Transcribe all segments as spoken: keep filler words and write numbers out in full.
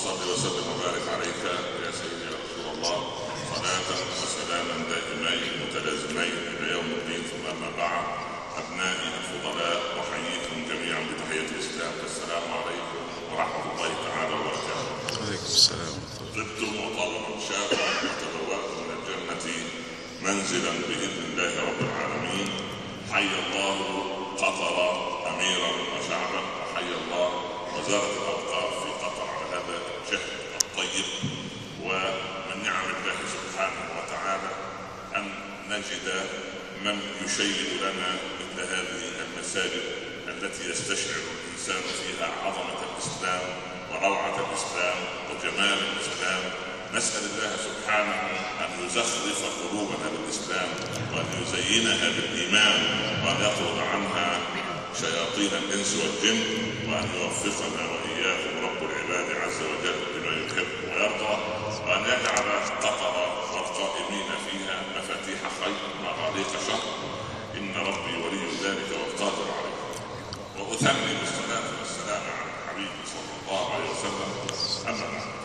وصلي وسلم وبارك عليك يا سيدي يا رسول الله صلاة وسلاما دائمين متلازمين إلى يوم الدين. ثم أما بعد، أبنائي الفضلاء، أحييكم جميعا بتحية الإسلام، السلام عليكم ورحمة الله تعالى وبركاته. وعليكم السلام. طبتم وطاب ممشاكم وتبوأتم من الجنة منزلا بإذن الله رب العالمين. حي الله قطر أميرا وشعبا، وحي الله وزارة الأوقاف في قطر على هذا الشهر الطيب. ومن نعم الله سبحانه وتعالى أن نجد من يشيد لنا مثل هذه المساجد التي يستشعر الإنسان فيها عظمة الإسلام وروعة الإسلام وجمال الإسلام. نسأل الله سبحانه أن يزخرف قلوبنا بالإسلام، وأن يزينها بالإيمان، وأن يطرد عنها شياطين الإنس والجن، وأن يوفقنا وإياكم رب العباد عز وجل بما يحب ويرضى، وأن يجعل قطر والقائمين فيها مفاتيح خير ومغاليق شر، إن ربي ولي ذلك والقادر عليه. وأثني بالصلاة والسلام على الحبيب صلى الله عليه وسلم. أما بعد،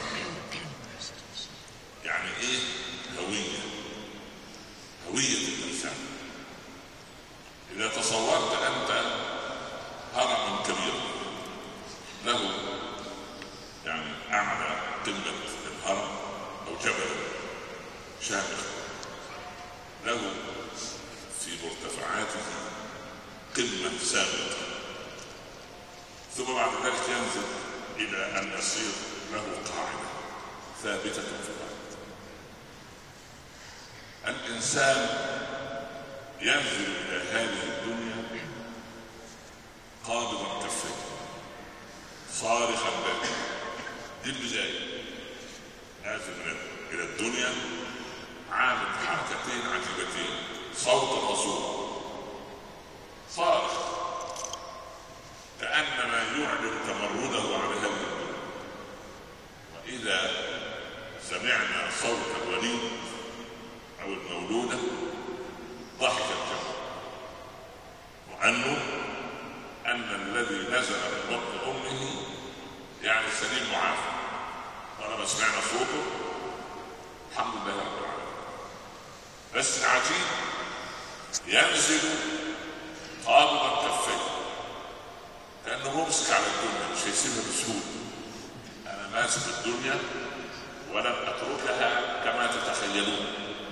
يعني إيه هوية؟ هوية الإنسان. إذا تصورت أنت هرما كبيرا له يعني أعلى قمة الهرم أو جبل شامخ له في مرتفعاته قمة سابقة، ثم بعد ذلك ينزل إلى أن يصير له قاعدة ثابتة في الأرض. الإنسان ينزل إلى هذه الدنيا قابضا كفيه صارخا بها. دي البداية. نازل إلى الدنيا عامل حركتين عجيبتين، صوتا وصورا، صارخ كأنما يعلن تمرده على هذه الدنيا. وإذا سمعنا صوت الوليد أو المولودة ضحك الجمع، وأنه أن الذي نزل من بطن أمه يعني سليم معافى. ولما سمعنا صوته الحمد لله رب العالمين. بس العجيب ينزل قابضا كفيه كأنه ممسك على الدنيا، مش هيسيبها بسهولة. أنا ماسك الدنيا ولم أتركها كما تتخيلون.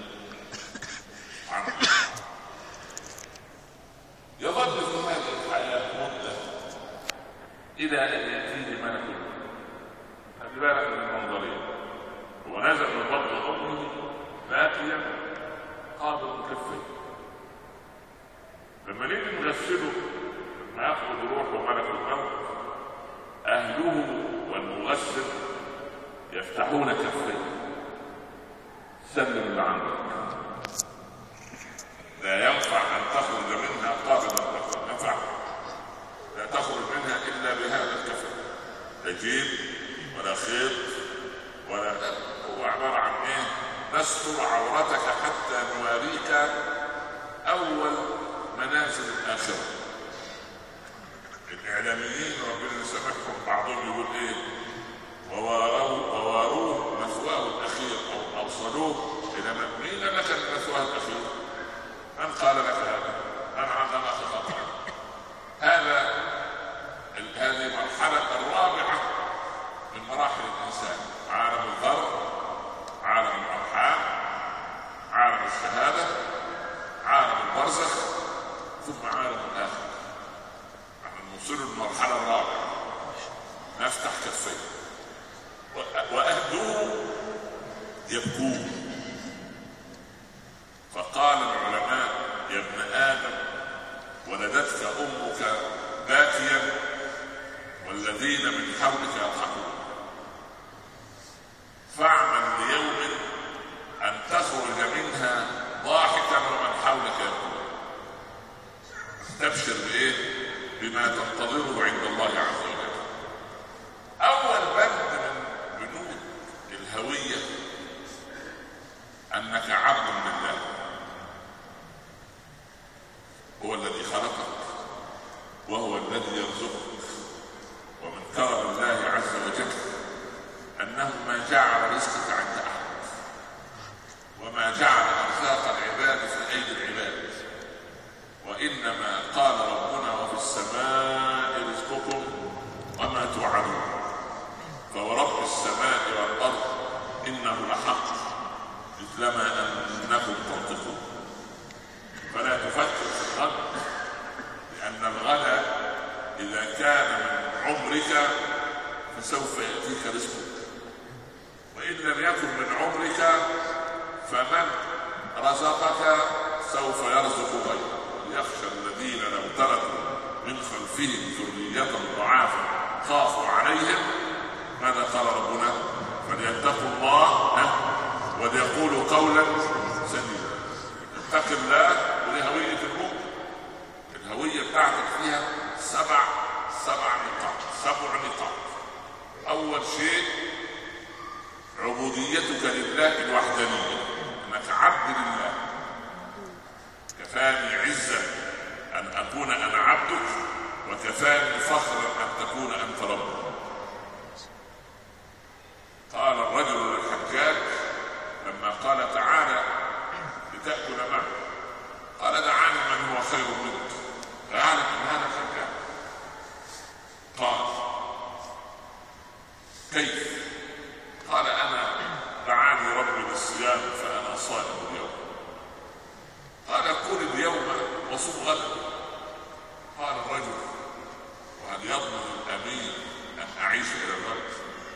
يظل في هذه الحياة مدة إلى أن يأتيه ملك الموت. خلي بالك من المنظرين. هو نزل من بطن أمه باكيا قابض كفيه. لما نيجي نغسله لما ياخذ روحه ملك الموت، أهله والمغسل يفتحون كفيه. سلم اللي عندك، لا ينفع أن تخرج منها قابضا كفيه. ينفع لا تخرج منها إلا بهذا الكفن. لا جيب ولا خيط ولا، هو عبارة عن إيه؟ نستر عورتك حتى نواريك أول منازل الآخرة. الإعلاميين ربنا يسامحهم بعضهم يقول إيه؟ وواروه وواروه مثواه الأخير، أو أوصلوه إلى مين لك مثواه الأخير؟ من قال لك هذا؟ من عندما خطأ؟ هذا هذه المرحلة الرابعة من مراحل الإنسان. عالم الذر، عالم الأرحام، عالم الشهادة، عالم البرزخ، ثم عالم الآخرة. نحن نوصل للمرحلة الرابعة. نفتح كفيه وأهله يبكون. فقال العلماء: يا ابن آدم، ولدتك أمك باكيا والذين من حولك يضحكون، فاعمل ليوم أن تخرج منها ضاحكا ومن حولك يبكون. تبشر بإيه؟ بما تنتظره عند الله عز وجل. أول بند من بنود الهوية أنك عبد لله. هو الذي خلقك وهو الذي يرزقك. ومن كرم الله عز وجل أن عمرك فسوف يأتيك رزقك، وإن لم يكن من عمرك فمن رزقك سوف يرزق غيرك. وليخشى الذين لو تركوا من خلفهم ذرية ضعافا خافوا عليهم، ماذا قال ربنا؟ فليتقوا الله وليقولوا قولا سديدا. اتق الله ولهوية المؤمن. الهوية بتاعتك فيها سبع سبع نقاط سبع نقاط. أول شيء عبوديتك لله الوحدانية، أنك عبد لله. كفاني عزا أن أكون أنا عبدك، وكفاني فخرا أن تكون أنت ربك. قال الرجل للحجاج لما قال تعالى لتأكل معه، قال دعاني من هو خير منك، فيعلم أن هذا الحجاج. قال كيف؟ قال أنا دعاني ربي بالصيام فأنا صائم اليوم. قال كل اليوم وصوم غدا. قال الرجل وهل يضمن الأمير أن أعيش إلى الغد؟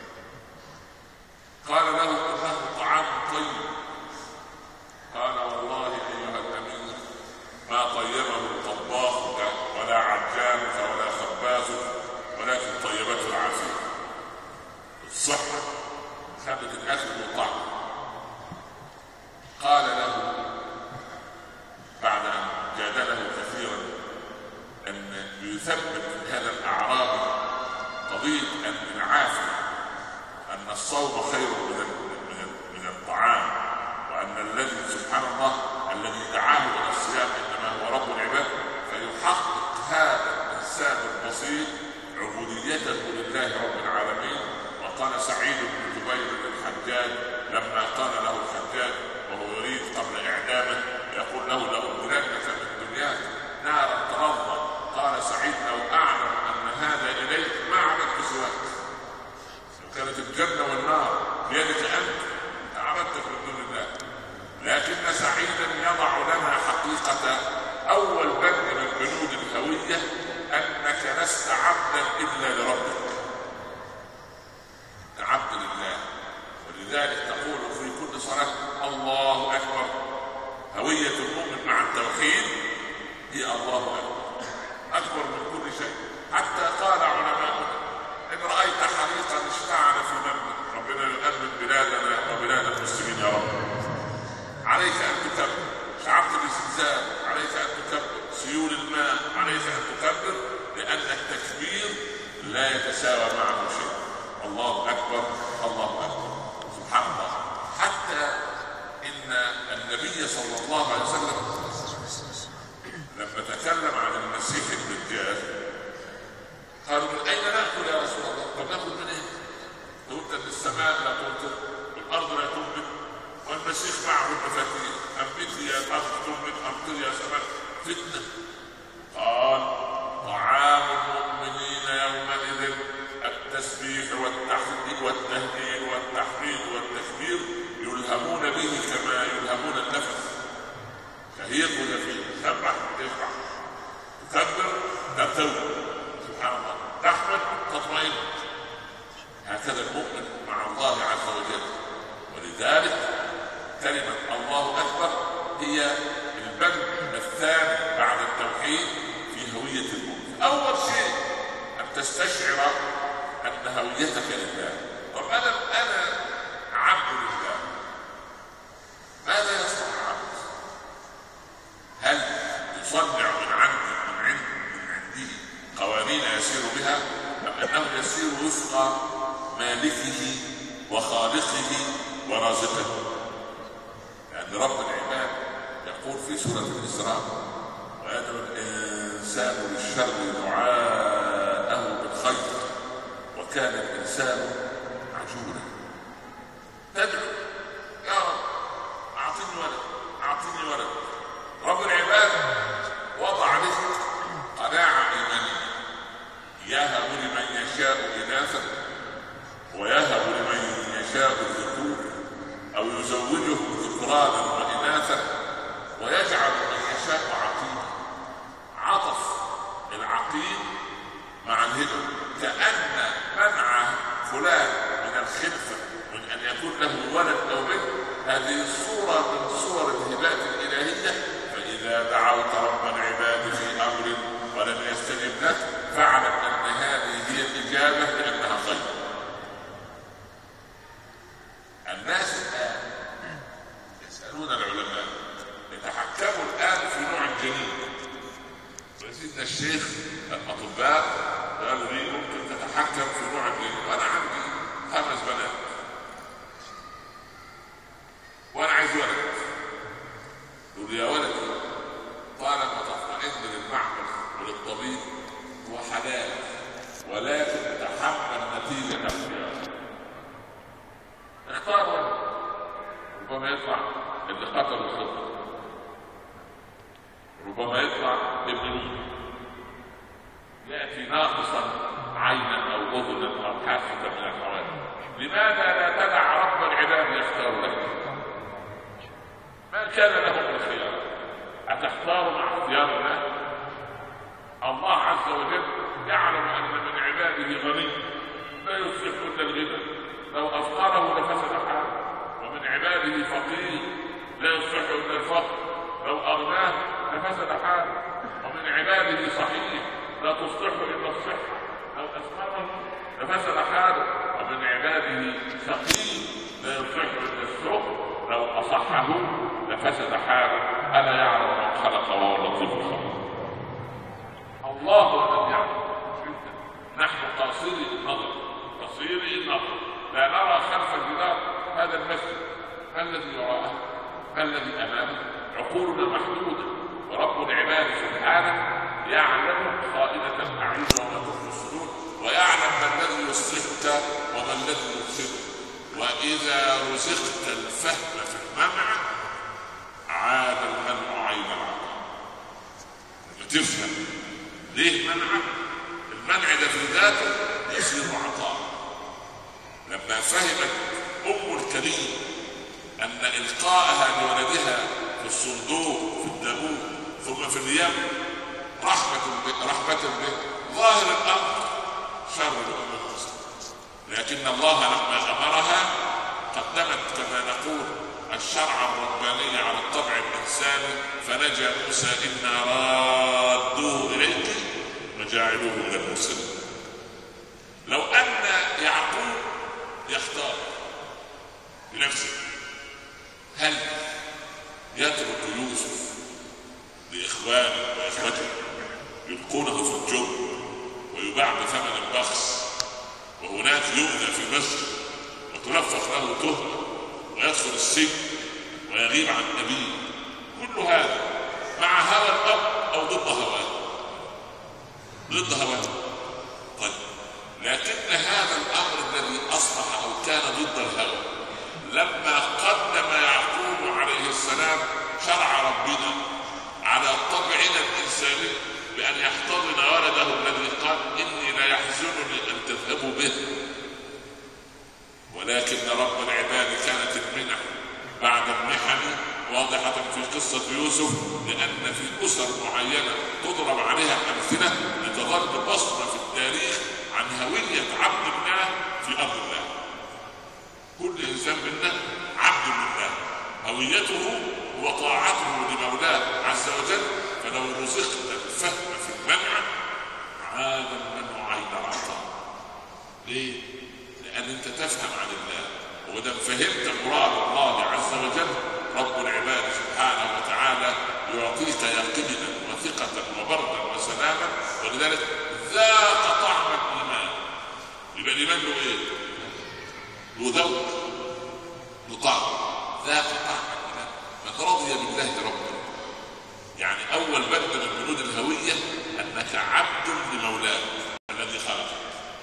قال له إنه طعام طيب. قال والله أيها الأمير ما طيبه طباخك ولا عجانك ولا خبازك، ولكن طيبته العافية. الصحة خلت الأكل والطعم. قال له بعد أن جادله كثيرا أن يثبت هذا الأعرابي قضية أن العافية، أن الصوم خير من من الطعام، وأن الذي سبحان الله الذي دعاه إلى الصيام إنما هو رب العباد، فيحقق هذا الإنسان البسيط عبوديته لله رب العالمين. وقال سعيد بن جبير للحجاج لما قال له الحجاج وهو يريد قبل إعدامه يقول له لأدخلنك من دنياك نارا تلظى، قال سعيد لو أعلم أن هذا إليك ما عبدت سواك. كانت الجنة والنار بيدك أنت عبدتك من دون الله. لكن سعيدا يضع لنا حقيقة أول بند من بنود الهوية، أنك لست عبدا إلا لربك، عبد لله. ولذلك تقول في كل صلاة الله أكبر. هوية المؤمن مع التوحيد هي الله أكبر، أكبر من كل شيء. حتى قال علماؤنا إن رأيت حريقا اشتعل في مبنى، ربنا يؤمن بلادنا وبلاد المسلمين يا رب، عليك أن تكبر. شعبت الزلزال عليك أن تكبر. سيول الماء عليك أن تكبر، لأن التكبير لا يتساوى معه شيء. الله أكبر الله أكبر سبحان الله. حتى إن النبي صلى الله عليه وسلم لما تكلم عن المسيح الدجال قالوا من أين نأكل يا رسول الله؟ طب نأكل من إيه؟ قلت أن السماء لا تمطر والأرض لا تنبت والمسيح معه المفاتيح، أنبتي يا الأرض تنبت أمطر يا سماء، فتنة. قال طعام المؤمنين يومئذ التسبيح والتحميد والتهليل والتحميد والتكبير يلهمون به كما يلهمون النفس. شهيق وزفير، تسبح تفرح، تكبر ترتوي، سبحان الله، تحمد تطمئن. هكذا المؤمن مع الله عز وجل. ولذلك كلمة الله أكبر هي البند الثاني بعد التوحيد في هوية المؤمن. أول شيء أن تستشعر أن هويتك لله. طب أنا أنا عبد لله، ماذا يصنع العبد؟ هل يصنع من عندي من عند من عنده قوانين يسير بها، أم أنه يسير وفق مالكه وخالقه ورازقه؟ لأن رب العباد يقول في سورة الإسراء ويدعو الإنسان بالشر دعاءه بالخير وكان الإنسان عجولا. تدعو يا رب أعطيني ولد أعطيني ولد. رب العباد وضع لك قناعة إيمانية، يهب لمن يشاء إناثا ويهب لمن يشاء الذكور أو يزوجهم ذكرانا وإناثا ويجعل من يشاء عقيما. عطف العقيم مع الهبة. فكأن منع فلان من الخلفة من أن يكون له ولد أو بنت هذه الصورة من صور الهبات الإلهية. فإذا دعوت رب العباد في أمر ولم يستجب لك فاعلم أن هذه هي الإجابة لأنها خير. الناس الآن يسألون العلماء، يتحكموا الآن في نوع الجنين. وسيدنا الشيخ الأطباء قالوا لي ممكن تتحكم في نوع الجنين، وأنا عندي خمس بنات وأنا عايز ولد. يقول يا ولدي طالما تطمئن للمعمل وللطبيب هو حلال، ولكن تحمل نتيجة الاختيار. اختار ولد، ربما يطلع اللي قتل الخطة، ربما يطلع ابن يأتي ناقصا عينا أو أذنا أو حاسة من الحوادث. لماذا لا تدع رب العباد يختار لك؟ ما كان لهم الخيار. أتختار مع اختيار الله؟ الله عز وجل يعلم أن من عباده غني لا يصلح إلا الغنى، لو أفقره لفسد حاله، ومن عباده فقير لا يصلح إلا الفقر، لو أغناه لفسد حاله، ومن عباده صحيح لا تصلح إلا الصحة، لو أسقطه لفسد حاله، ومن عباده سقيم لا يصلح إلا السقم، لو أصحه لفسد حاله. ألا يعلم من خلق وهو اللطيف الخبير. الله هو الذي يعلم. نحن قاصري النظر، قصيري النظر، لا نرى خلف الجدار هذا المسجد، ما الذي وراءه؟ ما الذي أمامه؟ عقولنا محدودة، ورب العباد سبحانه يعلم خائنة الأعين وما تخفي الصدور، ويعلم ما الذي يصلحك وما الذي يفسدك. وإذا رزقت الفهم في المنع عاد المنع عين العطاء. تفهم ليه منع؟ المنع ده في ذاته يصير عطاء. لما فهمت أم الكريم أن إلقاءها لولدها في الصندوق في الدابوب ثم في اليم رحمة به, رحمة به ظاهر الأمر شر لأم المسلم، لكن الله لما أمرها قدمت كما نقول الشرع الرباني على الطبع الإنساني، فنجا موسى إنا رادوه إليك وجاعلوه من المرسلين. لو أن يعقوب يختار بنفسه هل يترك يوسف لإخوانه وإخوته يلقونه في الجب ويباع بثمن بخس، وهناك يؤذى في مصر وتلفق له تهمة ويدخل السجن ويغيب عن أبيه؟ كل هذا مع هوى الأب أو ضد هواه؟ ضد هواه. طيب لكن هذا الأمر الذي أصبح أو كان ضد الهوى لما قدم يعقوب عليه السلام شرع ربنا على طبعنا الإنساني بأن يحتضن ولده الذي قال إني لا يحزنني أن تذهبوا به، ولكن رب العباد كانت المنح بعد المحن واضحة في قصة يوسف، لأن في أسر معينة تضرب عليها الأمثلة لتظل بصمة في التاريخ عن هوية عبد الله في أرض الله. كل إنسان منا عبد لله، هويته هو طاعته لمولاه عز وجل. فلو رزقت الفهم في المنع عاد المنع عين العطاء. ليه؟ لأن أنت تفهم عن الله، وإذا فهمت مراد الله عز وجل رب العباد سبحانه وتعالى يعطيك يقينا وثقة وبردا وسلاما. ولذلك ذاق طعم الإيمان. يبقى الإيمان له إيه؟ له ذوق، له طعم. ذاق طعم الإيمان من رضي بالله ربا. يعني أول بند من بنود الهوية أنك عبد لمولاك الذي خلقك.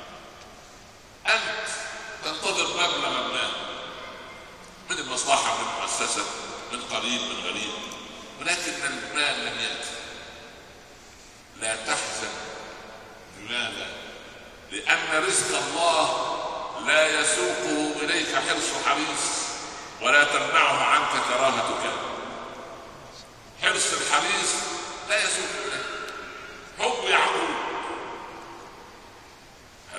أنت تنتظر مبلغا ما من المصلحة من المؤسسة من قريب من غريب، ولكن المال لم يأتي. لا تحزن. لماذا؟ لأن رزق الله لا يسوقه إليك حرص حريص ولا تمنعه عنك كراهتك. حرص الحريص لا يسوق إليك. حب يعقوب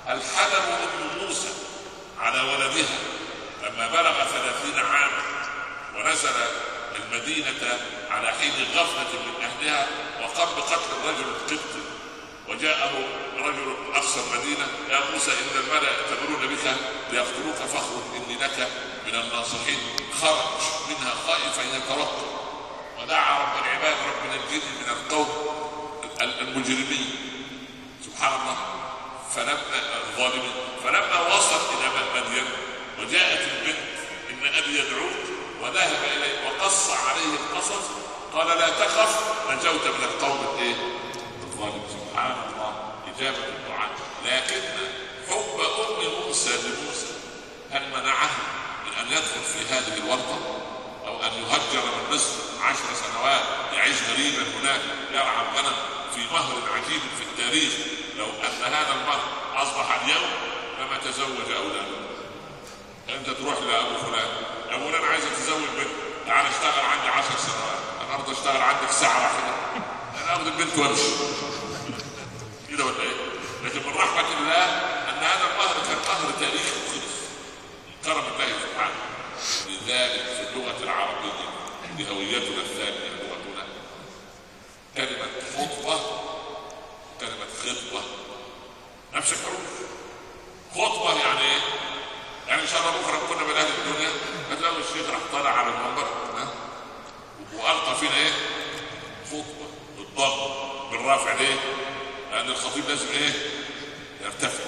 الحلم ام موسى على ولدها لما بلغ ثلاثين عاما ونزل المدينة على حين غفلة من أهلها وقام بقتل الرجل القبطي، وجاءه رجل أقصى المدينة: يا موسى إن الملأ يأتمرون بك ليقتلوك فاخرج إني لك من الناصحين. خرج منها خائفا يترقب ودعا رب العباد رب الجن من القوم المجرمين سبحان الله فلما الظالمين. فلما وصل إلى مدين وجاءت البنت: إن أبي يدعوك، وذهب إليه وقص عليه القصص قال: لا تخف نجوت من القوم الايه؟ الظالم. سبحان الله، إجابة الدعاء. لكن حب أم موسى لموسى هل منعه من أن يدخل في هذه الورطة أو أن يهجر من مصر عشر سنوات يعيش غريبا هناك يرعى الغنم في مهر عجيب في التاريخ؟ لو أن هذا المهر أصبح اليوم لما تزوج أولاده. أنت تروح لأبو فلان: أبو فلان عايز تزوج بنت، تعال اشتغل عندي عشر سنوات، أنا أرضى اشتغل عندك ساعة واحدة، أنا أخذ البنت وأمشي كده ولا إيه؟ لكن من رحمة الله أن هذا المهر كان مهر تاريخي وخلص كرم الله سبحانه. لذلك في اللغة العربية لهويتنا الثانية لغتنا كلمة خطبة كلمة خطبة نفس الحروف. خطبة يعني ايه؟ يعني ان شاء الله بكره كنا من اهل الدنيا هتلاقوا الشيخ راح طالع على المنبر والقى فينا ايه؟ خطبة بالضبط بالرافع. ليه؟ لان الخطيب لازم ايه؟ يرتفع.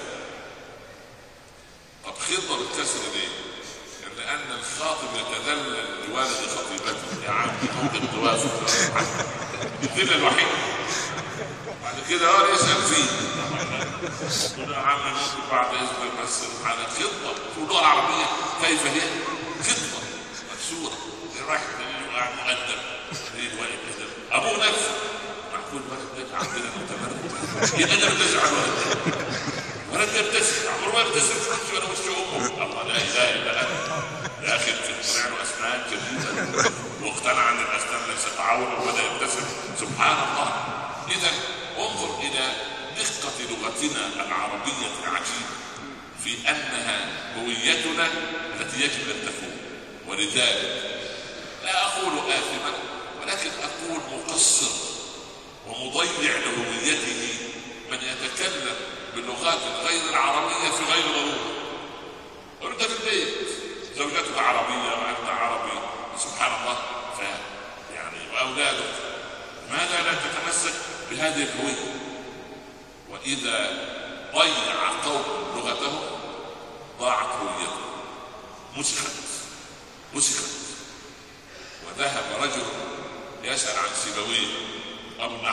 طب خطبة بالكسر ليه؟ لأن الخاطب يتذلل لوالد خطيبته. يا عم ممكن توافق الذل الوحيد بعد كده هو يسأل فيه يقول: يا عم ممكن بعد إذنك بس على خطبة في اللغة العربية. كيف هي؟ خطبة مكسورة رايح دليل وقاعد مؤدب دليل واقف كده. أبوه نفسه معقول ولد ده عندنا متمرد يقدر تزعل ولد ولد يبتسم عمره ما يبتسم في وشه ولا وش امه. الله لا اله الا انت يا اخي. طلع له اسنان جديده واقتنع ان الاسنان ليست عوره وبدا يبتسم. سبحان الله. اذا انظر الى دقه لغتنا العربيه العجيبه في انها هويتنا التي يجب ان تكون. ولذلك لا اقول آثما ولكن اقول مقصر ومضيع لهويته من يتكلم باللغات غير العربية في غير ضرورة. وانت في البيت زوجتك عربية وانت عربي سبحان الله ف يعني واولادك ماذا لا تتمسك بهذه الهوية؟ واذا ضيع قوم لغتهم ضاعت هويتهم مسخت مسخت. وذهب رجل يسأل عن سيبويه ابو النحو،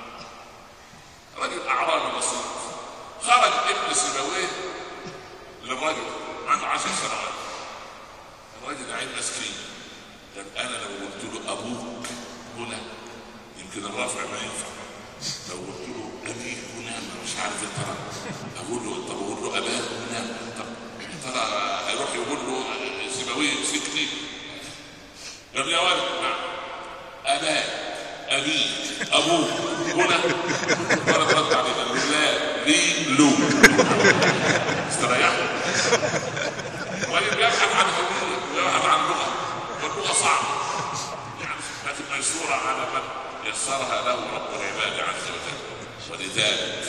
رجل اعرابي بسيط. خرج ابن سيبويه للرجل عنده عشر سنوات. الرجل عين مسكين قال: انا لو قلت له ابوك هنا يمكن الرافع ما ينفع، لو قلت له ابيك هنا مش عارف يا ترى اقول له طب اقول له اباك هنا طب ترى هيروح يقول له سيبويه مسكني. قال: يا ولد نعم اباك ابيك ابوك هنا. ولد رد عليه قال له: لا لي لو. استريحوا. وقال يبحث عن هوية ويبحث عن لغة واللغة صعبة يعني لكن ميسورة على من يسرها له رب العباد عز وجل. ولذلك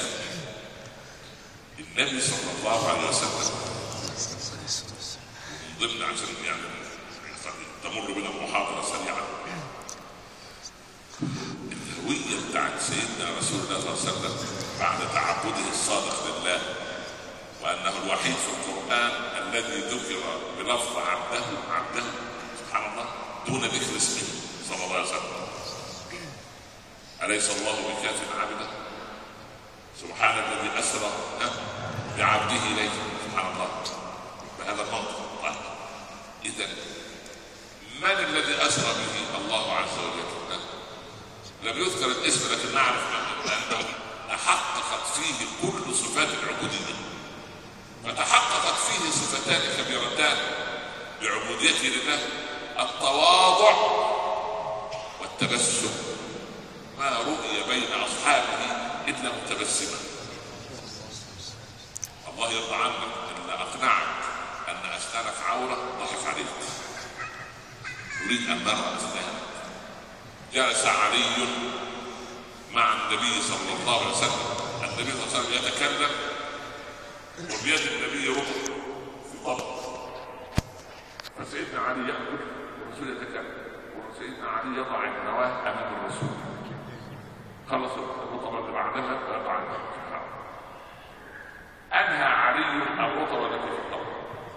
النبي صلى الله عليه وسلم من ضمن عشان يعني تمر بنا المحاضرة سريعا الهوية بتاعت سيدنا رسول الله صلى الله عليه وسلم بعد تعبده الصادق لله وأنه الوحيد في القرآن الذي ذكر بلفظ عبده عبده سبحان الله دون ذكر اسمه صلى الله عليه وسلم. أليس الله بكاف عبده؟ سبحان الذي أسرى بعبده إليه سبحان الله بهذا المنطق. إذا من الذي أسرى به؟ الله عز وجل. لم يذكر الاسم لكن نعرف أنه تحققت فيه كل صفات العبودية، فتحققت فيه صفتان كبيرتان بعبوديته لله: التواضع والتبسم. ما رؤي بين أصحابه إلا متبسما. الله يرضى عنك ان اقنعك ان اسنانك عوره ضحك عليك، اريد ان نرى اسنانك. جلس علي مع النبي صلى الله عليه وسلم، النبي صلى الله عليه وسلم يتكلم وبيد النبي رطب في طبق، فسيدنا علي ياكل والرسول يتكلم، وسيدنا علي يضع النواه امام الرسول. خلص الرطبه اللي بعدها ويقع النبي. انهى علي الرطبه التي في الطبق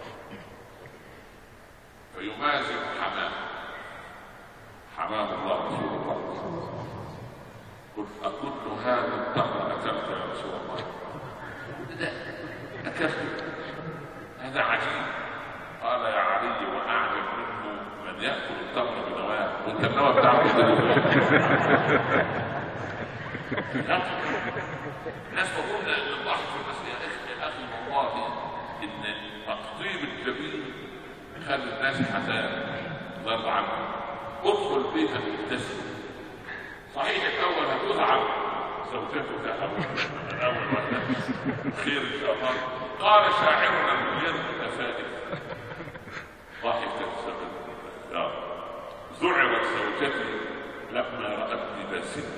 فيمازج حمام حمام الله رسول الله. قلت أكل هذا التمر أكلت يا رسول الله؟ لا أكلت، هذا عجيب. قال يا علي وأعجب منه من يأكل التمر بنواه، وأنت النوى بتاعك الناس تقول ان الضحك في المسيح يا اخي والله ان تقطيب الجبين خلي الناس حزان. الله يرضى عنك، ادخل بيتك مبتسم. صحيح الاول هتزعل زوجته تاخذ الاول ولا خير ان شاء الله. قال شاعرنا من غير متفائل ضحكت سبب ذعرت زوجتي لما رأتني باسما.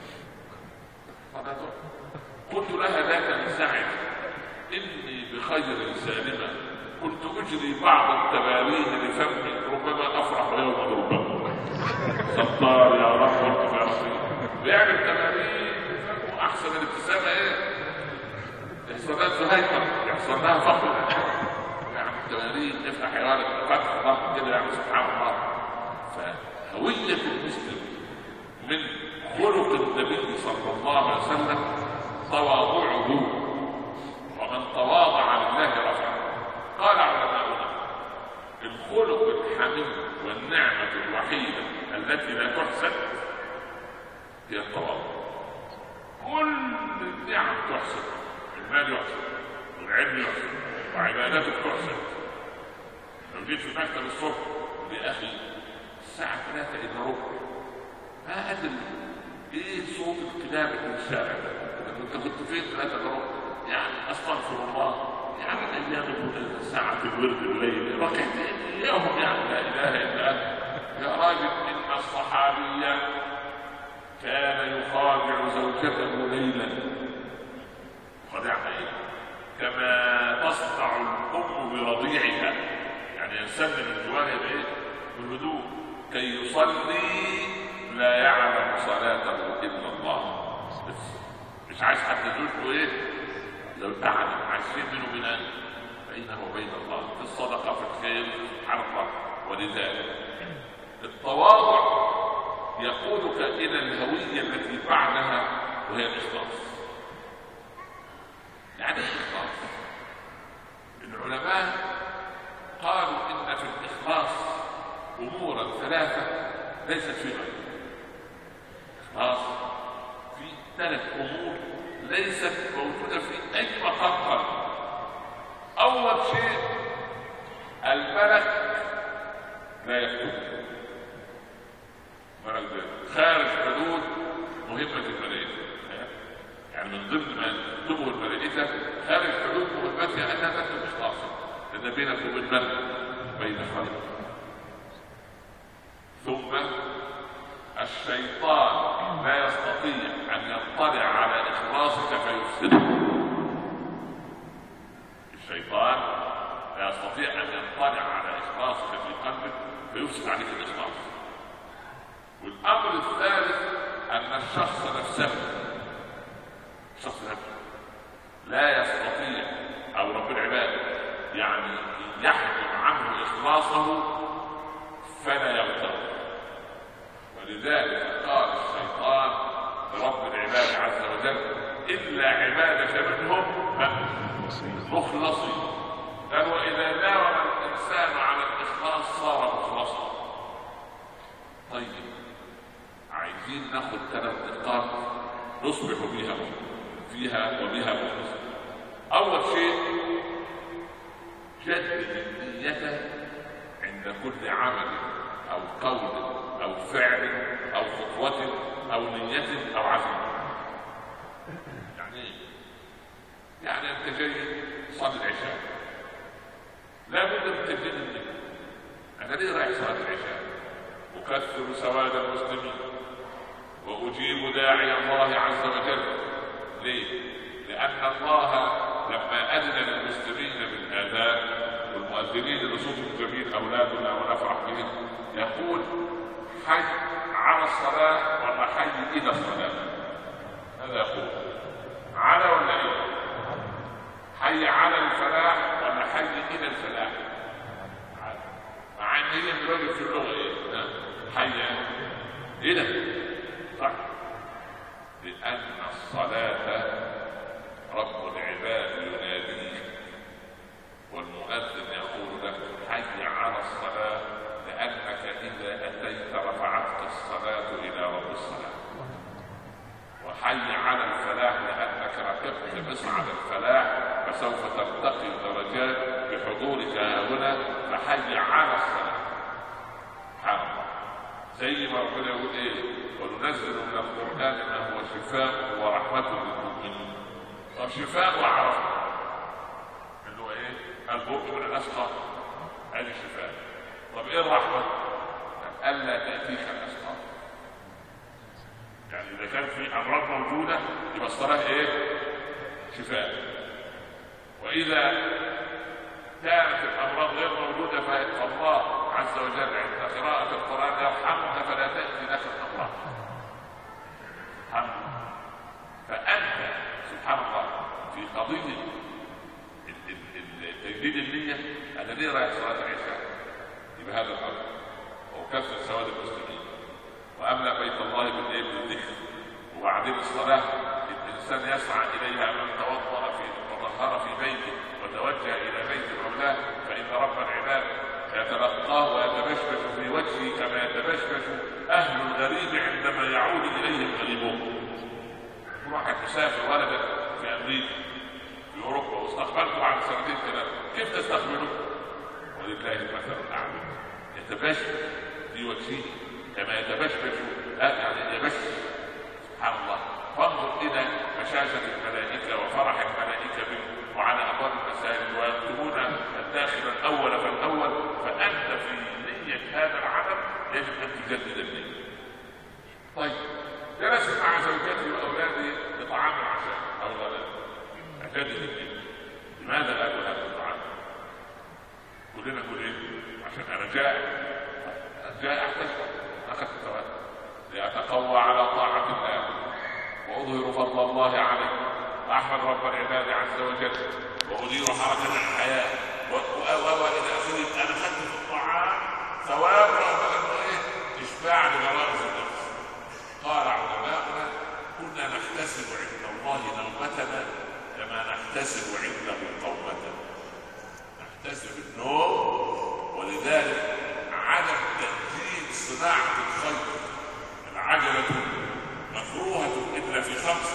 قلت لها ذاك الساعة إني بخير سالمة، كنت أجري بعض التبارين لفمي ربما أفرح يوم ربما. ستار يا رب وارحم يا رب. بيعمل تبارين لفمه أحسن الابتسامة إيه؟ يحصل لها زهيمة، يحصل لها فخر. يعني التبارين يفتح حوالك فتح ضغط كده، يعني سبحان الله. فهوية المسلم من خلق النبي صلى الله عليه وسلم تواضعه، ومن تواضع لله رفعه. قال علماؤنا الخلق الحميد والنعمة الوحيدة التي لا تحسن هي التواضع. كل النعم تحسن، المال يحسن والعلم يحسن وعباداتك تحسن. لو جيت في مكتب الصبح يا اخي الساعة ثلاثة إلا ربع، ما أدري ايه صوت الكلاب في الشارع ده؟ انت كنت فين ثلاثة إلا ربع؟ يعني استغفر الله، يعني ايام ساعة الورد الليل ركعتين اياهم، يعني لا اله الا انت. يا راجل ان الصحابي كان يخادع زوجته ليلا، خدعها ايه؟ كما تصدع الام برضيعها، يعني ينسلم الجوارح بايه؟ بالهدوء كي يصلي لا يعلم صلاته الا الله. مش عايز حد يقول له ايه؟ لو تعلم عايزين منه بناء بينه وبين الله في الصدقه في الخير سبحان الله. ولذلك التواضع يقودك الى الهويه التي بعدها وهي الاخلاص. يعني الاخلاص العلماء قالوا ان في الاخلاص امورا ثلاثه ليست في غيره. اخلاص في ثلاث امور ليست موجوده في اي مقام قلب. اول شيء الملك لا يكتب، الملك ده خارج حدود مهمه الملائكه، يعني من ضمن ما تكتبه الملائكه خارج حدود مهمتها انها تكتب اخلاصا، لان بينك وبين الملك بين خلق. ثم الشيطان لا يستطيع ان يطلع على اخلاصك فيفسده. الشيطان لا يستطيع ان يطلع على اخلاصك في قلبك فيفسد عليك الاخلاص. والامر الثالث ان الشخص نفسه الشخص نفسه لا يستطيع او رب العباد يعني يحجب عنه اخلاصه فلا يغتر. ولذلك قال الشيطان لرب العباد عز وجل الا عبادك منهم مخلصين. قال واذا داوم الانسان على الاخلاص صار مخلصا. طيب عايزين ناخد ثلاث نقاط نصبح بها فيها وبها مخلصا. اول شيء جدد النية عند كل عمل او قول او فعل او خطوة او نية او عزم. يعني ايه؟ يعني انت جاي يصلي العشاء لابد من تجديد النية. انا ليه رايح صلاه العشاء؟ اكثر سواد المسلمين واجيب داعي الله عز وجل. ليه؟ لان الله لما اذن للمسلمين بالاذان والمؤذنين اللي صوتهم جميل اولادنا ونفرح بهم يقول حي على الصلاه ولا حي الى الصلاه؟ هذا يقول على ولا ايه؟ حي على الفلاح ولا حي الى الفلاح؟ مع ان هي الراجل في اللغه ايه؟ حي الى صح. لان الصلاه رب العباد يناديه والمؤذن يقول لك حي على الصلاه لانك اذا اتيت رفعتك الصلاه الى رب الصلاه. وحي على الفلاح لانك ركبت مصعد الفلاح فسوف ترتقي الدرجات بحضورك هنا. فحي على الصلاه. سبحان الله. زي ما ربنا يقول ايه؟ وننزل من القران ما هو شفاء ورحمه للمؤمنين. طب شفاء وعرفه اللي هو ايه؟ البرء من الاسقام ادي شفاء. طب ايه الرحمه؟ الا تاتيك الاسقام. يعني اذا كان في امراض موجوده يبقى الصلاه ايه؟ شفاء. واذا كانت الامراض غير موجوده فالله عز وجل عند قراءه القران يرحمك فلا تاتي لك الامراض. الحمد لله. فانت سبحان الله في قضيه تجديد النيه. انا ليه رايح صلاه العشاء؟ بهذا الامر وكثر سواد المسلمين واملا بيت الله بالايه؟ بالذكر. وبعدين الصلاه الانسان يسعى اليها من توضا في وطهر في بيته وتوجه الى بيت مولاه فان رب العباد يتلقاه ويتبشبش في وجهه كما يتبشبش اهل الغريب عندما يعود اليهم غريبهم. واحد مسافر ولدا في امريكا في اوروبا واستقبلته بعد سنتين ثلاثه، كيف تستقبله؟ ولله المثل الاعلى. يتبشبش في وجهه كما يتبشبش يعني يبشر. سبحان الله. فانظر الى بشاشه الملائكه وفرح الملائكه به وعلى ابواب المساجد ويكتبون الداخل الاول فالاول. فانت في نيه هذا العمل يجب ان تجدد النيه. طيب جلست مع زوجتي واولادي لطعام العشاء او الغداء، اجدد النيه. لماذا لا اكل هذا الطعام؟ كلنا نقول ايه؟ عشان انا جائع. جائع احتاج اخذت الثواب لاتقوى على طاعه الله واظهر فضل الله علي واحمد رب العباد عز وجل وادير حركه الحياه والى اخره. انا خدت في الطعام ثواب رغم ايه؟ اشباع لغرائز النفس. قال علماؤنا كنا نحتسب عند الله نومتنا كما نحتسب عنده قومتنا. نحتسب النوم. ولذلك عدم تنزيل صناعه الخير. العجله مكروهه الا في خمسه: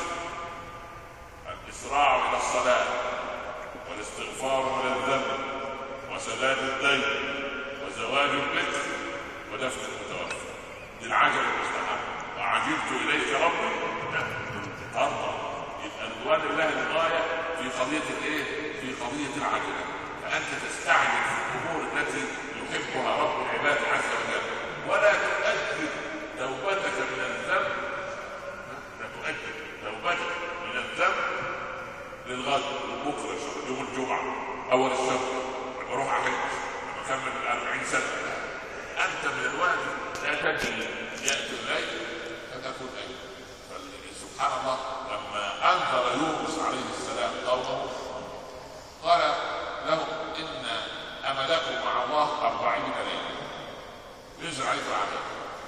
الاسراع الى الصلاه والاستغفار من الذنب وسداد الدين وزواج البكر ودفن المتوفى. دي العجله المستحبه. وعجبت اليك ربي ترضى. يبقى رضوان الله الغايه في قضيه الايه؟ في قضيه العجله. فانت تستعجل في الامور التي يحبها رب العباد عز وجل ولا تؤجل توبتك من الذنب. لا تؤجل توبتك من الذنب للغد لبكره يوم الجمعه اول الشهر لما اروح احج لما اكمل الأربعين سنه. انت من الواجب لا تجري ياتي الليل فتكون ايه؟ سبحان الله. لما انذر يونس عليه السلام قومه قال لهم ان املكم مع الله أربعين ليله. ينزل عليكم العذاب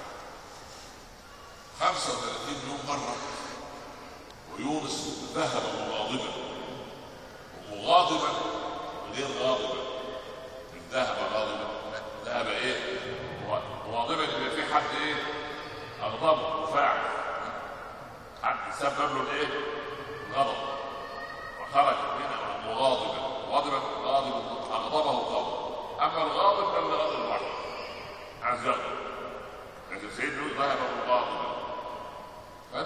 خمسة وثلاثين يوم مره. ويونس ذهب مغاضبا. ومغاضبا غير غاضبا. من ذهب غاضبا ذهب ايه؟ مغاضبا يبقى في حد ايه؟ اغضبه وفاعل. حد سبب له الايه؟ الغضب وخرج منه مغاضبا. غاضبا غاضب اغضبه غاضب. اما الغاضب فهو غاضب الواحد عز وجل. لكن سيدنا ذهب مغاضبا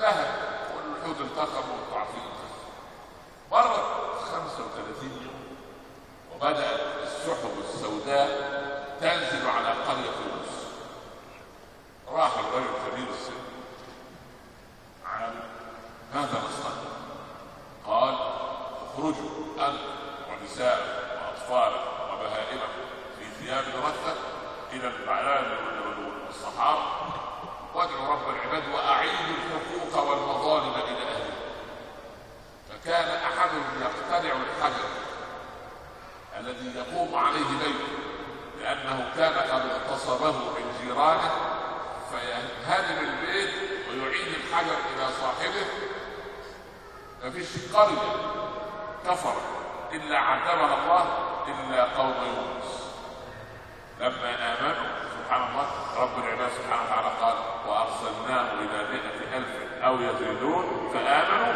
فذهب والحوت التقم والتعظيم مرت خمسة وثلاثين يوم وبدأت السحب السوداء تنزل على قرية يونس. راح الرجل كبير السن عالم ماذا نصنع؟ قال اخرجوا انت ونساء واطفال وبهائمكم في ثياب رثة الى البعلان والصحارى وادعوا رب العباد واعيدوا الحقوق والمظالم الى اهلها. فكان احدهم يقتلع الحجر الذي يقوم عليه بيته لانه كان قد اغتصبه من جيرانه، فينهدم البيت ويعيد الحجر الى صاحبه. مفيش قرية كفر الا عذبها الله الا قوم يونس. لما امنوا سبحان الله رب العباد سبحانه وتعالى قال وارسلناه الى مئة الف او يزيدون فامنوا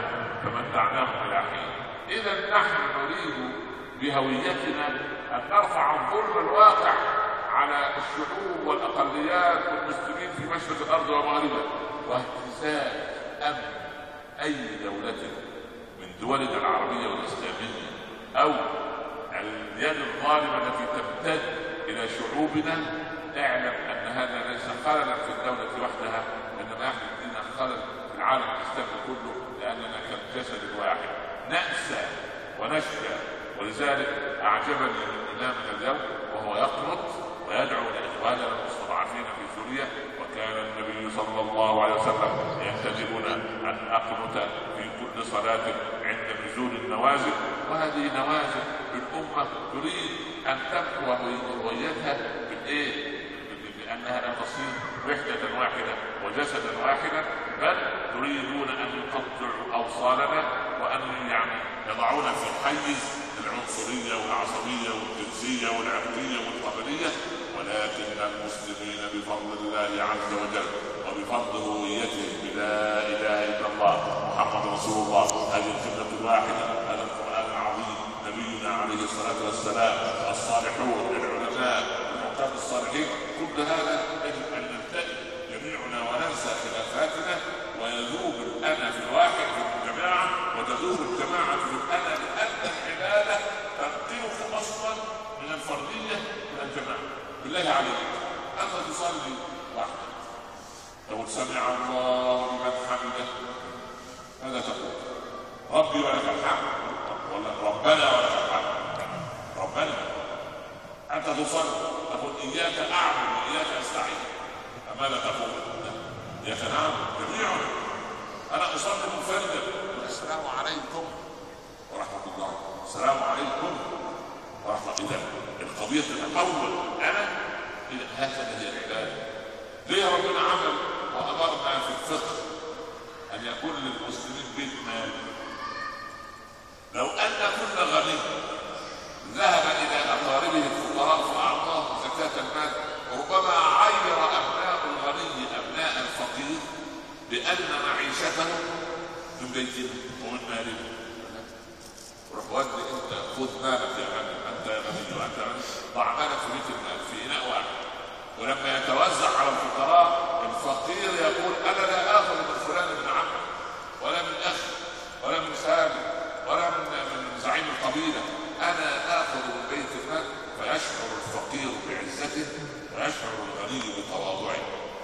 فمتعناهم الى حين. اذا نحن نريد بهويتنا ان نرفع الظلم الواقع على الشعوب والاقليات والمسلمين في مشرق الارض ومغربها، واهتزاز امن اي دولة من دولنا العربية والاسلامية او اليد الظالمة التي تمتد الى شعوبنا. اعلم ان هذا ليس خللا في الدولة وحدها، انما يحدث لنا خلل في العالم الاسلامي كله، لاننا كجسد واحد نأسى ونشكى. ولذلك اعجبني من امامنا اليوم وهو يقنط ويدعو لاخواننا المستضعفين في سوريا، وكان النبي صلى الله عليه وسلم ينتدبنا ان اقنط في كل صلاة عند نزول النوازل. وهذه نوازل الامة تريد ان تمحو هويتها بالايه؟ بانها لا تصير وحدة واحدة وجسدا واحدا، بل تريدون ان يقطعوا اوصالنا وان يعني يضعونا في حيز العنصرية والعصبية والجنسية والعرقية والقبلية. ولكن المسلمين بفضل الله عز وجل وبفضل هويتهم بلا اله الا الله محمد رسول الله، هذه القبلة الواحدة، هذا القرآن العظيم، نبينا عليه الصلاة والسلام، الصالحون، العلماء، المعتاد الصالحين، كل هذا يجب ان نلتقي جميعنا وننسى خلافاتنا ويذوب الانا في الواحد في الجماعة وتذوب الجماعة في الانا، لان العبادة تنقلك اصلا من الفردية الى الجماعة. بالله عليك انت تصلي وحدك لو سمع الله لمن حمده ماذا تقول؟ ربي ولك الحمد، ولا ربنا ولك الحمد؟ ربنا. انت تصلي تقول اياك اعبد واياك استعين، ماذا تقول؟ اياك نعبد جميعا. انا اصلي منفردا، السلام عليكم ورحمه الله، السلام عليكم ورحمه الله. القضيه الاول انا هكذا هي العباده. ليه ربنا عمل وامرنا في الفقه ان يكون للمسلمين بيت مال؟ لو ان كل غني ذهب الى اقاربه الفقراء فاعطاهم زكاه المال، ربما عير ابناء الغني ابناء الفقير بان معيشتهم من بيتنا ومن مالنا. روح ودي انت خذ مالك يا غني، انت يا غني وانت غني، ضع مالك في بيت المال في اناء واحد. ولما يتوزع على الفقراء الفقير يقول انا لا اخذ من فلان ابن عمي ولا من اخي ولا من سابق ولا من من زعيم القبيله، انا اخذ من بيت المال. فيشعر الفقير بعزته ويشعر الغني بتواضعه،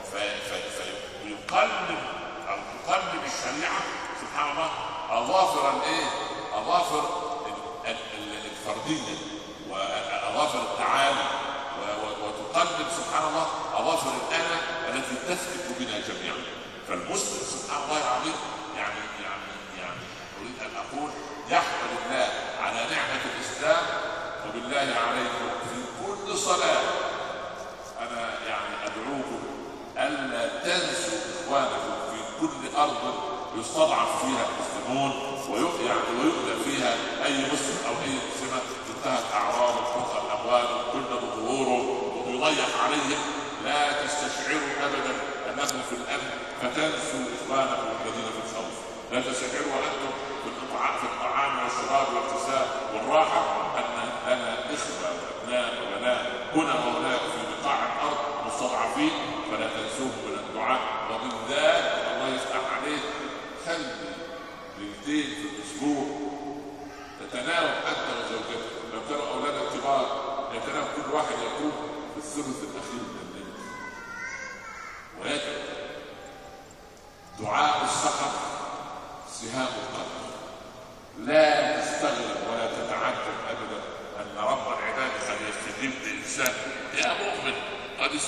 فيقلب او تقلب الشريعه سبحان الله اظافر الايه؟ اظافر الفرديه واظافر التعالي، وتقلب سبحان الله اظافر الانا التي تثبت بنا جميعا. فالمسلم سبحان الله العظيم يعني يعني يعني اريد ان اقول يحمد الله على نعمه الاسلام. وبالله عليكم في كل صلاه انا يعني ادعوكم الا تنسوا اخوانكم في كل ارض يستضعف فيها المسلمون ويؤذى فيها اي مسلم او اي مسلمه، انتهت اعراضه وتنقل امواله وتجلد ظهوره ويضيق عليهم. لا تستشعروا ابدا انكم في الامن فتنسوا اخوانكم الذين في الخوف. لا تستشعروا انتم في الطعام والشراب والاغتسال والراحه ان لنا اخوه وابناء وبنات هنا وهناك في بقاع الارض مستضعفين، فلا تنسوهم من الدعاء. ومن ذلك الله يفتح عليك خلي ليلتين في الاسبوع تتناوب انت وزوجتك، لو كانوا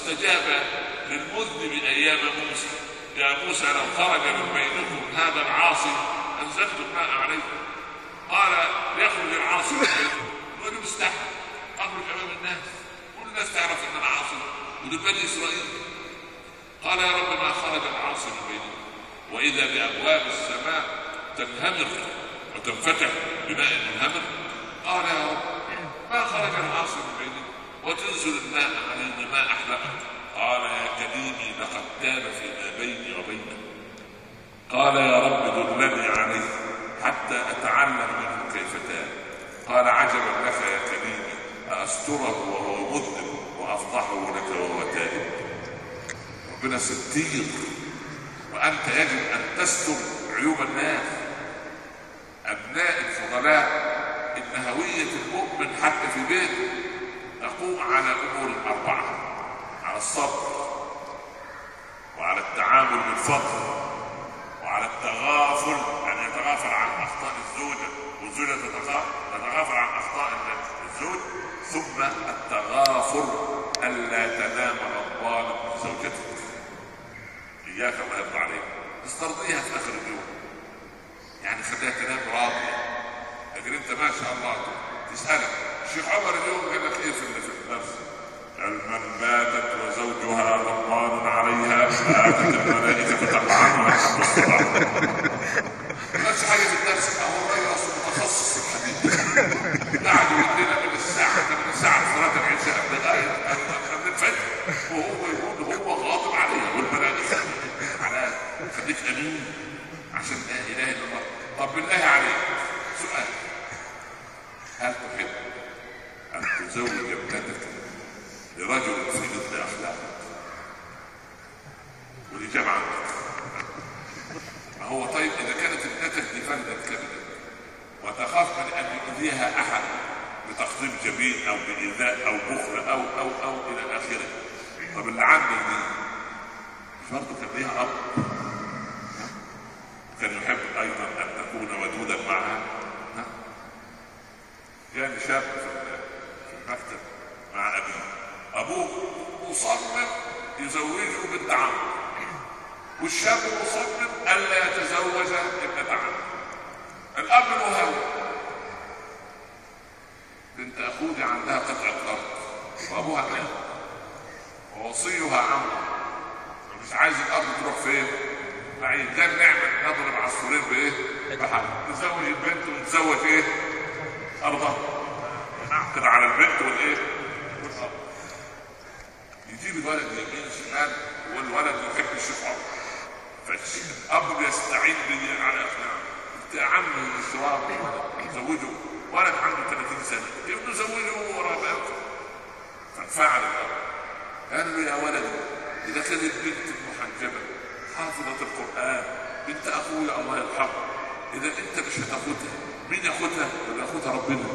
واستجاب للمذنب ايام موسى: يا موسى لو خرج من بينكم هذا العاصي انزلت الماء عليه. قال: يخرج العاصي من بينكم وأنا مستحي أخرج أمام الناس، كل الناس تعرف أن أنا عاصي ودول بني إسرائيل. قال: يا رب ما خرج العاصي من بينكم وإذا بأبواب السماء تنهمر وتنفتح بماء منهمر. قال: يا رب ما خرج العاصي من بينكم وتنزل الماء علينا ما أحلقك. قال: يا كريمي لقد تاب فيما بيني وبينك. قال: يا رب دلني عليه حتى أتعلم منه كيف تاب. قال: عجبا لك يا كريمي، أستره وهو مذنب وأفضحه لك وهو تائب. ربنا ستير، وأنت يجب أن تستر عيوب الناس. أبناء الفضلاء إن هوية المؤمن حتى في بيته تقوم على أمور أربعة: على الصبر، وعلى التعامل بالفضل، وعلى التغافل، أن يتغافل عن أخطاء الزوجة والزوجة تتغافل عن أخطاء الزوج، ثم التغافل ألا تنام غضبان من زوجتك. إياك الله يرضى عليك، بس ترضيها في آخر اليوم، يعني خليها تنام راضية. لكن أنت ما شاء الله تسألك الشيخ عمر اليوم قال لك إيه في الدرس؟ من باتت وزوجها غضبان عليها فآتت الملائكة فتلعنها حتى الصباح. ما قالش حاجة في الدرس، هو الراجل أصلا متخصص في الحديث. قعدوا يدينا من الساعة من الساعة صلاة العشاء بداية قبل الفجر وهو يقول هو غاضب عليها والملائكة على خليك أمين عشان لا إله إلا الله. طب بالله عليك سؤال: هل تحب أن تزوج ابنتك لرجل في مثل أخلاقك؟ والإجابة عندك. ما هو طيب إذا كانت ابنتك دي فلدة كبدة وتخاف من أن يؤذيها أحد بتقديم جميل أو بإيذاء أو بخل أو أو أو إلى آخره، طب اللي عندك دي برضه كان ليها أب كان يحب أيضا أن تكون ودودا معها. يعني شاب في المكتب مع أبيه، أبوه مصمم يزوجه بنت عمه، والشاب مصمم ألا يتزوج ابنة عمه. الأب مهاوي، بنت أخوه عندها قطعة أرض وأبوها مات ووصيها عمه، مش عايز الأرض تروح فين؟ بعيد. كان نعمل نضرب عصفورين بإيه؟ بحاجة، نزوج البنت ونتزوج إيه؟ أرضها، نعقد على البنت والإيه؟ والأرض. يجيب الولد يمين شمال والولد يحب الشيخ عمر، فالأب بيستعين به على إقناعه. أنت يا عم الشراب زوجه ولد عنده ثلاثين سنة، كيف نزوجه ورا بنته؟ فانفعل الأب، قال له: يا ولد إذا كانت بنت محجبة حافظة القرآن بنت أخويا الله يرحمه، إذا أنت مش هتاخدها مين ياخدها؟ ياخدها ربنا.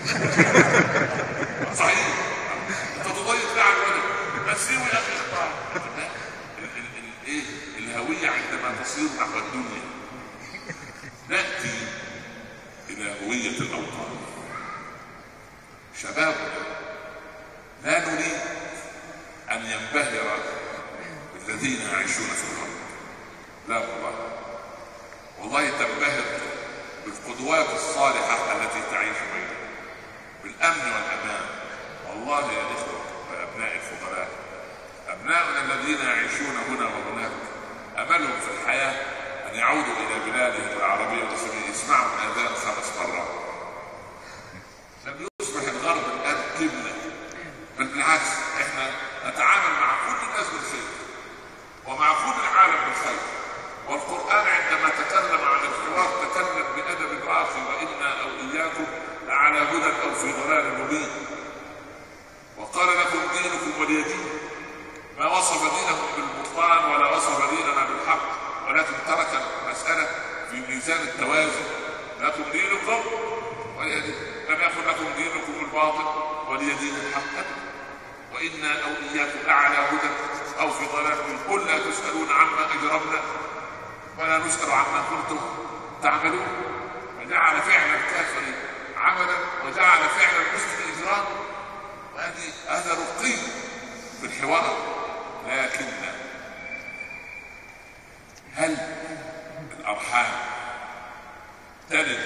صحيح، أنت تضيق ليه على الولد؟ بس يا أخي اختار. إيه الهوية عندما تصير نحو الدنيا نأتي إلى هوية الأوطان. شبابنا لا نريد أن ينبهر الذين يعيشون في الأرض، لا والله، والله تنبهر بالقدوات الصالحة التي تعيش بيننا بالأمن والأمان. والله يا إخوة وأبناء الفضلاء، أبناؤنا الذين يعيشون هنا وهناك أملهم في الحياة أن يعودوا إلى بلادهم العربية والإسلامية يسمعوا الأذان خمس مرات. لم يصبح الغرب الآن قبلة، بل بالعكس إحنا نتعامل مع كل الناس بالخير ومع كل العالم بالخير. والقرآن عندما تكلم عن الحوار تكلم بأدب راقي: وإنا أو إياكم لعلى هدى أو في ضلال مبين. وقال: لكم دينكم ولي دين. ما وصف دينهم بالبطلان ولا وصف ديننا بالحق، ولكن ترك المسألة في ميزان التوازن. لكم دينكم ولي دين، لم يكن لكم دينكم الباطل ولي دين الحق. وإنا أو إياكم لعلى هدى أو في ضلال مبين. قل لا تسألون عما أجرمنا ولا نسأل عما كنتم تعملون. وجعل فعل الكافر عملا وجعل فعل المسلم إجراما. وهذه هذا رقي في الحوار. ولكن هل الارحام تلد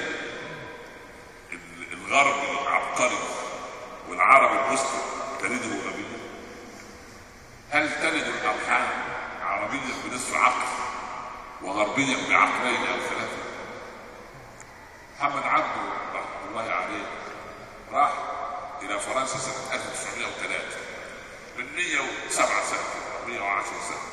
الغربي العبقري والعربي المسلم تلده غربيا؟ هل تلد الارحام عربيا بنصف عقل وغربيا بعقلين او ثلاثه؟ محمد عبده رحمه الله عليه راح الى فرنسا سنه ألف وتسعمائة وثلاثة من مئة وسبعة سنه او مئة وعشرة سنه،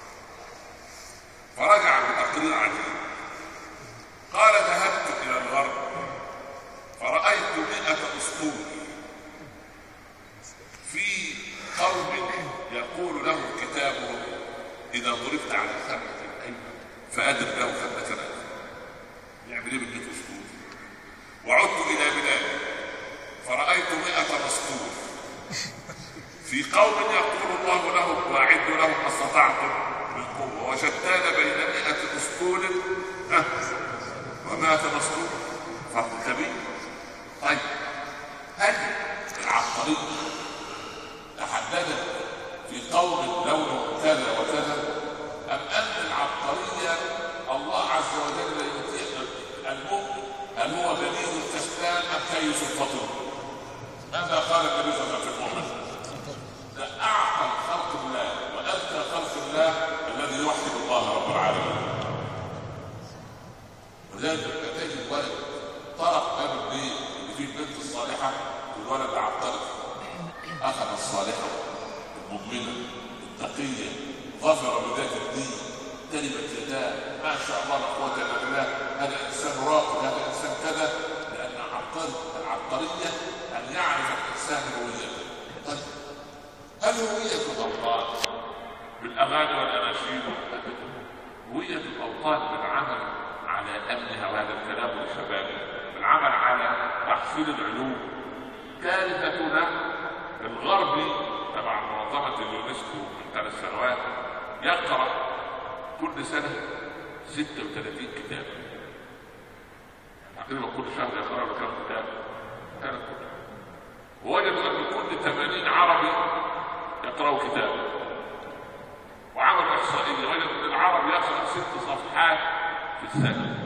فرجع بتقرير عجيب. قال: ذهبت الى الغرب فرأيت مئة اسطول في قوم يقول له كتابهم: اذا ضربت على خمة الايمن فادرك له خمة الايمن. يعمل ايه بالمئة اسطول؟ وعدت الى بلادي فرأيت مئة مسطول في قوم يقول الله لهم: واعدوا لهم ما استطعتم من قوة. وشتان بين مئة اسطول ومئة مسطول، فرق كبير. طيب هل العبقرية تحددت في قوم لونه كذا وكذا، ام ان العبقرية الله عز وجل يؤتي المؤمن هل هو بليغ الكسلان ام كيس الفطن؟ ماذا قال النبي صلى الله عليه وسلم في المؤمن؟ ده اعقل خلق الله واذكى خلق الله الذي يوحد الله رب العالمين. ولذلك تجد ولد طرق باب البيت اللي فيه البنت الصالحه والولد عبقري، اخذ الصالحه المؤمنه التقيه ظفر بذات الدين تلبت يداه ما شاء الله لا قوه الا بالله، هذا انسان راقي، هذا انسان كذا، لان عبقري العبقريه ان يعرف الانسان هويته. طيب هل هويه الله بالاغاني والاناشيد؟ هويه الاوطان بالعمل على امنها، وهذا الكلام للشباب، بالعمل على تحصيل العلوم. كارثتنا الغربي تبع منظمه اليونسكو من ثلاث سنوات يقرا كل سنه ستة وثلاثين كتاب، تقريبا كل شهر يقرا له كم كتاب؟ ثلاث كتاب. ووجد ان كل ثمانين عربي يقرأوا كتاب. وعمل احصائيه وجد ان العرب يقرا ست صفحات في السنه.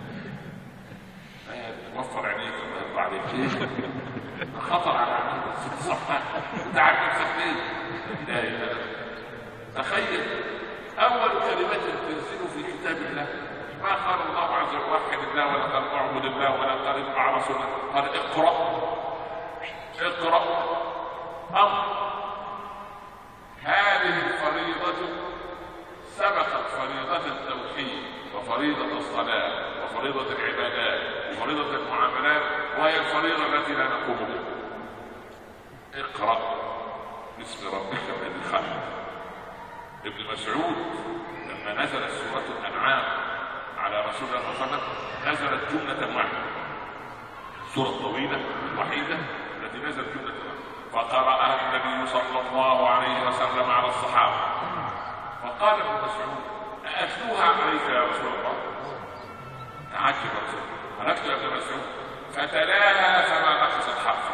وفر عينيك الله يرضى عليك، خطر على عينيك ست صفحات وتعب نفسك ليه؟ لا اله. تخيل اول كلمات تنزل في كتاب الله ما قال الله عز وجل وحد الله ولا قال اعبد الله ولا قال اتبع رسوله، قال اقرا اقرا امر. هذه الفريضه سبقت فريضه التوحيد وفريضه الصلاه وفريضه العبادات وفريضه المعاملات، وهي الفريضه التي لا نقوم بها. اقرا باسم ربك الذي خلق. ابن مسعود لما نزلت سوره الانعام على رسول الله صلى الله عليه وسلم نزلت جمله واحده، سوره طويله وحيده التي نزلت جمله واحده، فقرأها النبي صلى الله عليه وسلم على الصحابه، فقال ابن مسعود: أأتلوها عليك يا رسول الله؟ تعجب رسول الله: أتلو يا ابن مسعود؟ فتلاها فما نقصت حرفا.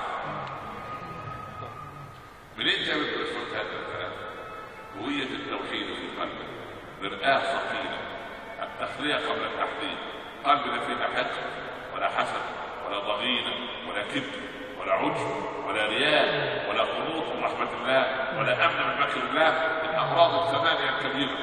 منين جاب ابن مسعود هذا الكلام؟ هوية التوحيد في قلبه، مرآة ثقيلة، التخلية قبل التحليل، قلب لا فيه لا حقد ولا حسد ولا ضغينة ولا كبر ولا عجب ولا رياء ولا قنوط من رحمة الله ولا أمن من مكر الله، الأمراض الثمانية الكبيرة.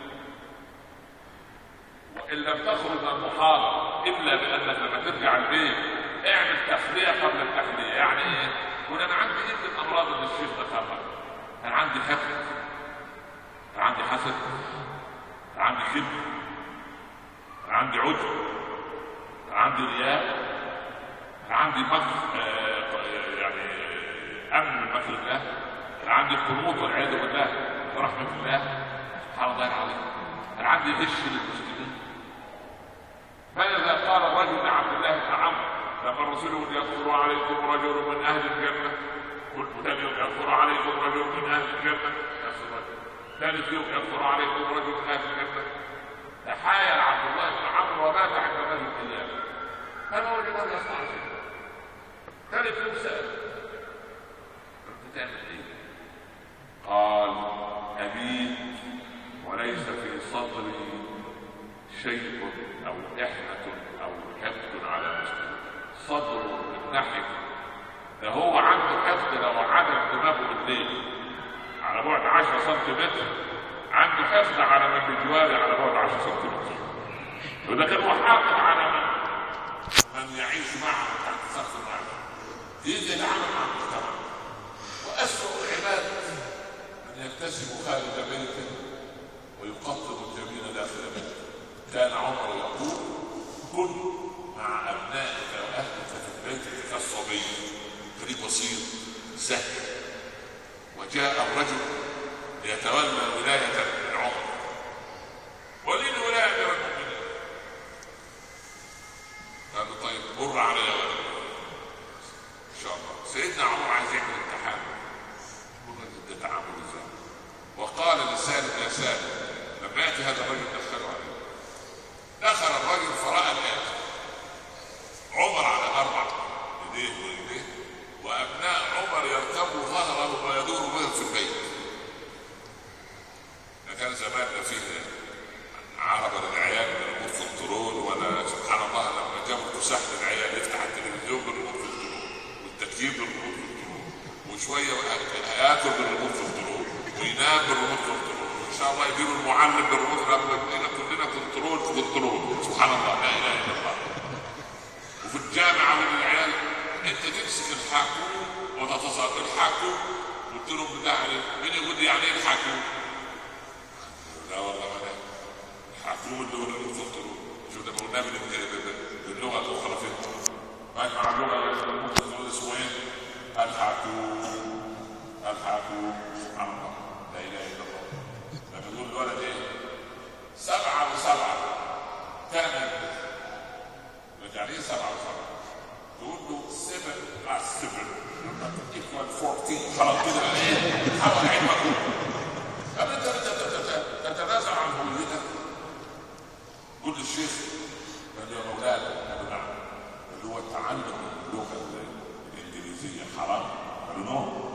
وإن لم تخرج من المحاضرة إلا بأنك لما ترجع البيت اعمل تخلية قبل التحلية. يعني إيه؟ قول أنا عندي إيه من الأمراض اللي الشيخ ذكرها؟ أنا عندي حقد، أنا عندي حسد، أنا عندي كبر، أنا عندي عجب، أنا عندي رياء، أنا عندي مكر آه يعني أمن من مكر الله، أنا عندي قنوط والعياذ بالله ورحمة الله سبحان الله العظيم، أنا عندي غش للمسلمين. ماذا قال الرجل لعبد الله بن عمرو لما الرسول يقول: يدخل عليكم رجل من أهل الجنة، كل ثاني يوم يدخل عليكم رجل من أهل الجنة، نفس الرجل ثالث يوم يدخل عليكم رجل من أهل الجنة. تحايل عبد الله بن عمرو ومات عند رجل القيامة، فما وجد أن يصنع شيئا. ثالث يوم سأل: أنت تعمل إيه؟ قال: أبيت وليس في صدري شيء أو إحنة أو حقد على مسلم. صدره من ناحية ده هو عنده حقد لو عدم دماغه بالليل على بعد عشرة سنتيمتر، عنده حقد على من بجواري على بعد عشرة سنتيمتر. وده كان هو حاقد على من من يعيش معه تحت سقف المعرفة، يجي يتعامل مع المجتمع. وأسوأ العباد من يكتسب خارج بيته ويقطب الجميل داخل بيته. كان عمر يقول: كن مع أبنائك وأهلك في بيتك كالصبي، خليك بسيط سهل. وجاء الرجل ليتولى ولاية عمر، ولي الولاية أمير المؤمنين. قال له: طيب مر علي يا ولد إن شاء الله. سيدنا عمر عايز يعمل امتحان، ده تعامل ازاي؟ وقال لسالم: يا سالم، لما يأتي هذا الرجل دخله عليه. دخل الرجل فرأى الآتي: عمر على أربع يديه ورجليه، وأبناء عمر يركبوا ظهره ويدور بهم في البيت. ده كان زمان لا فيه عربة للعيال من الريموت كنترول، ولا سبحان الله لما جابوا كساح للعيال يفتح التلفزيون بالريموت كنترول والتكييف بالريموت كنترول، وشوية ياكل بالريموت كنترول وينام بالريموت كنترول، وإن شاء الله يجيبوا المعلم بالريموت كنترول. كلنا كنترول في كنترول، سبحان الله، لا إله إلا الله. وفي الجامعة من العيال انت تمسك الحاكم وتتصرف الحاكم، قلت لهم بتاع مين يقول لي يعني ايه الحاكم؟ لا والله ما الحاكم اللي هو الكنترول. شوف ده قلنا باللغه الاخرى فين؟ مع اللغه الممكن اسمه ايه؟ الحاكم. الحاكم سبحان الله، لا اله الا الله. لما تقول الولد ايه؟ سبعه وسبعه كان يعني ايه سبعه وسبعه؟ تقول له سبعة بلس سبعة ايكوال أربعتاشر، خلاص كده ايه؟ حاول علمك. قبل انت تتنازل عن هويتك. قول للشيخ: قال يا مولانا، قال نعم، اللي هو تعلم اللغه الانجليزيه حرام؟ قال له نو.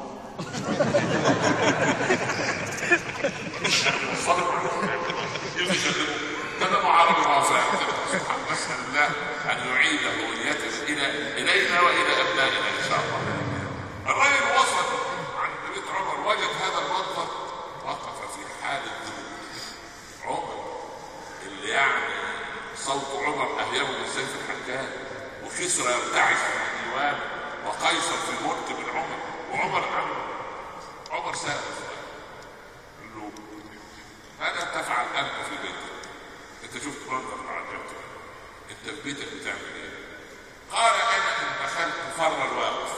كلام عربي واضح. نسأل الله أن يعيد هويتنا إلى إلينا وإلى أبنائنا إن شاء الله. الرجل وصل عند بيت عمر، وجد هذا المنظر، وقف في حالة ذهول. عمر اللي يعني صوت عمر أهيبه من سيف الحجاج، وكسرى يرتعش في الديوان، وقيصر في الملك من عمر، وعمر عمر عمر سأل قال له: ماذا تفعل أنت في بيتك؟ انت شفت منظر عجبتك، انت في بيتك بتعمل ايه؟ قال: انا ان دخلت فر الواقف،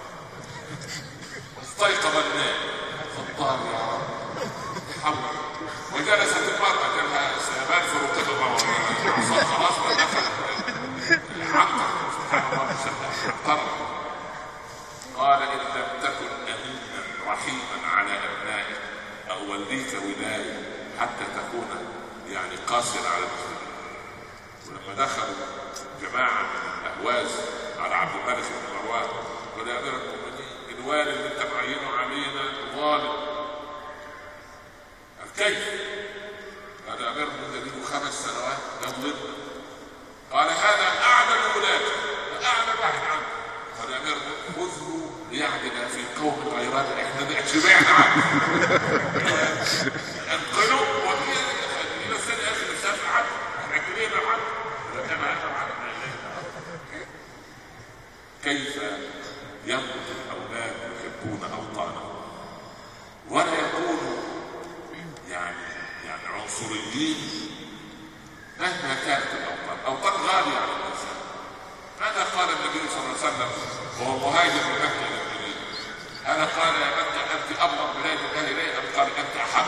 استيقظ النائم، خطار يا رب حول، وجلست المرأة كما سيبان في ركبها خلاص ما دخلت عنقر، سبحان الله احترم. قال: ان لم تكن امينا رحيما على ابنائك اوليك ولايه حتى تكون يعني قاسر على المسلمين. ولما دخلوا جماعه من الاهواز على عبد الملك بن مروان، قال: يا امير المؤمنين، الوالي اللي انت معينه علينا ظالم. قال: كيف؟ قال: يا امير المؤمنين، خمس سنوات يظلمنا. قال: هذا اعدل ولاده، اعدل واحد عنه. قال: يا امير المؤمنين، خذه ليعدل في قوم غيرنا، احنا شبعنا عنه. انقلوا وهي كيف ينبت الاولاد يحبون اوطانهم ولا يكونوا يعني يعني عنصريين مهما كانت الاوطان. اوطان غاليه على الانسان. ماذا قال النبي صلى الله عليه وسلم وهو مهاجر من مكه الى المدينه؟ انا قال: يا مكه انت ابغض بلاد الله الي، ام قال انت احب؟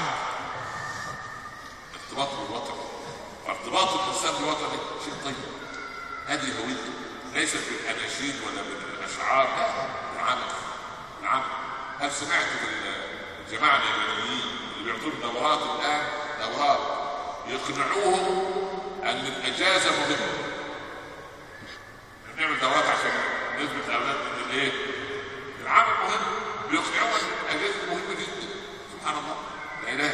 ارتباط بالوطن، ارتباط الانسان بوطنه شيء طيب. هذه هويته، ليست بالاناشيد ولا بالاشعار، لا، بالعمل. بالعمل. هل سمعت بالجماعه اليابانيين اللي بيعطون دورات الان، دورات يقنعوهم ان الاجازه مهمه؟ بنعمل دورات عشان نثبت اولادنا ان الايه؟ العمل مهم. بيقنعوهم ان الاجازه مهمه جدا. سبحان الله، لا اله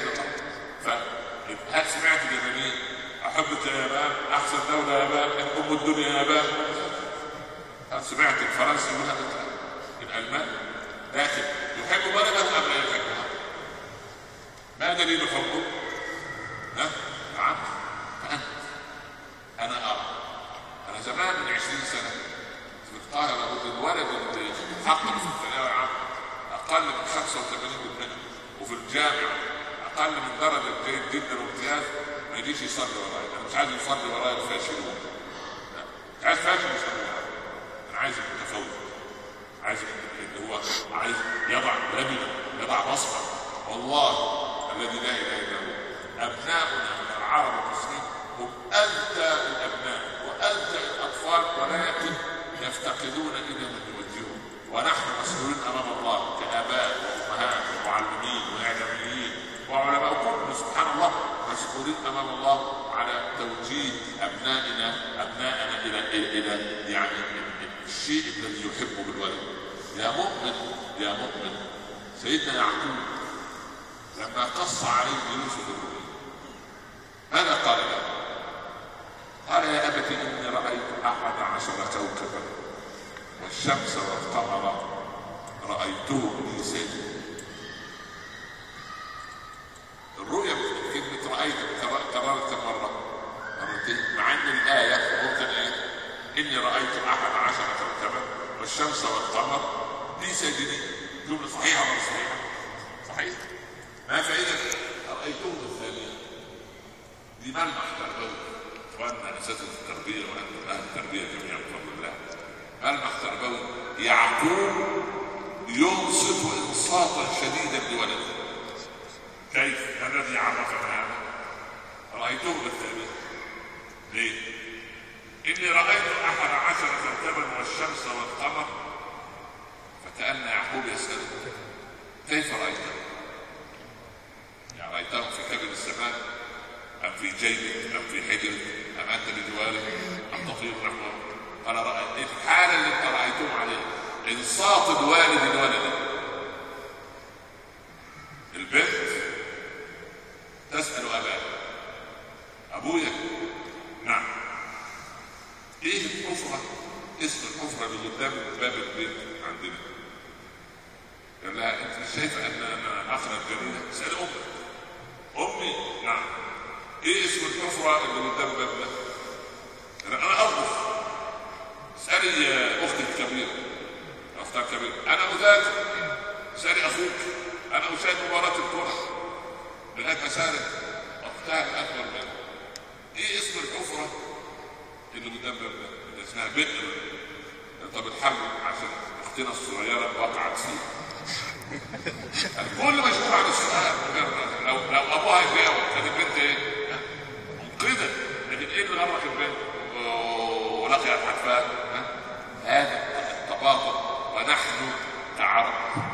ردت يا يابان احسن دوله يا يابان، ام الدنيا يا يابان. هل سمعت الفرنسي يقول هذا الالمان؟ لكن يحب بلده ام لا يحبها؟ ما دليل حبه؟ ها؟ نعم. فأنت انا ارى انا زمان من عشرين سنه في القاهره الولد اللي حقق في الثانويه العامه اقل من خمسة وثمانين بالمئة وفي الجامعه اقل من درجه جيد جدا وامتياز ما يجيش يصلي ورايا. انا مش عايز يصلي ورايا الفاشلون، مش عايز فاشل يصلي ورايا، انا عايز المتفوق، عايز اللي هو عايز يضع لبنه، يضع بصمه. والله الذي لا اله الا هو ابناؤنا من العرب والمسلمين هم اذكى الابناء واذكى الاطفال، ولكن يفتقدون الى من يوجههم. ونحن مسؤولين امام الله كاباء وامهات ومعلمين واعلاميين وعلماء كل سبحان الله مسؤولين امام الله على توجيه ابنائنا ابنائنا الى الى يعني الشيء الذي يحبه بالولد. يا مؤمن يا مؤمن سيدنا يعقوب لما قص عليه يوسف الرؤيا ماذا قال له؟ قال يا ابت اني رايت احد عشر كوكبا والشمس والقمر رايتهم لي ساجدين. الرؤيا كلمه رايت كررت مره مرتين، مع ان الايه ممكن ايه؟ اني رايت احد عشر كوكبا والشمس والقمر لي ساجدين. جمله صحيحه ولا صحيحه؟ صحيح. ما فائده رايتهم الثانيه؟ دي ملمح تربوي. اخواننا اساتذه التربيه وانتم اهل التربيه جميعا بفضل الله، ملمح تربوي. يعقوب ينصت انصاتا شديدا لولده. كيف؟ الذي عرفنا هذا؟ رايته بالثانيه. ليه؟ اني رايت احد عشر كوكبا والشمس والقمر. فكأن يعقوب يسأله كيف رأيته؟ يعني رأيتهم في كبد السماء أم في جيبك أم في حجرك أم أنت بجوارك أم تطير نحوه؟ قال رأيت الحالة اللي انت رأيتهم عليه انصات الوالد لولده. البنت تسأل أباها أبويا نعم ايه الحفرة؟ اسم الحفرة اللي قدام باب البيت عندنا. قال لها انت مش شايفه ان انا اخرج جميله؟ اسالي امك. امي نعم. ايه اسم الحفره اللي قدام باب ده؟ انا اطبخ. اسالي اختي الكبيره اختها الكبيره. انا اذاكر. اسالي اخوك. انا اشاهد مباراه الكره لغايه سالت اختها الاكبر منها. ايه اسم الحفره اللي قدام باب ده؟ اللي اسمها بئر. طب الحل عشان اختنا الصغيره وقعت فيه. الكل مشغول عن السؤال. لو لو ابوها يجاوب كانت البنت ايه؟ منقذه. لكن ايه اللي غرق البنت؟ ولقيت حتفاها. هذا التباطؤ. ونحن كعرب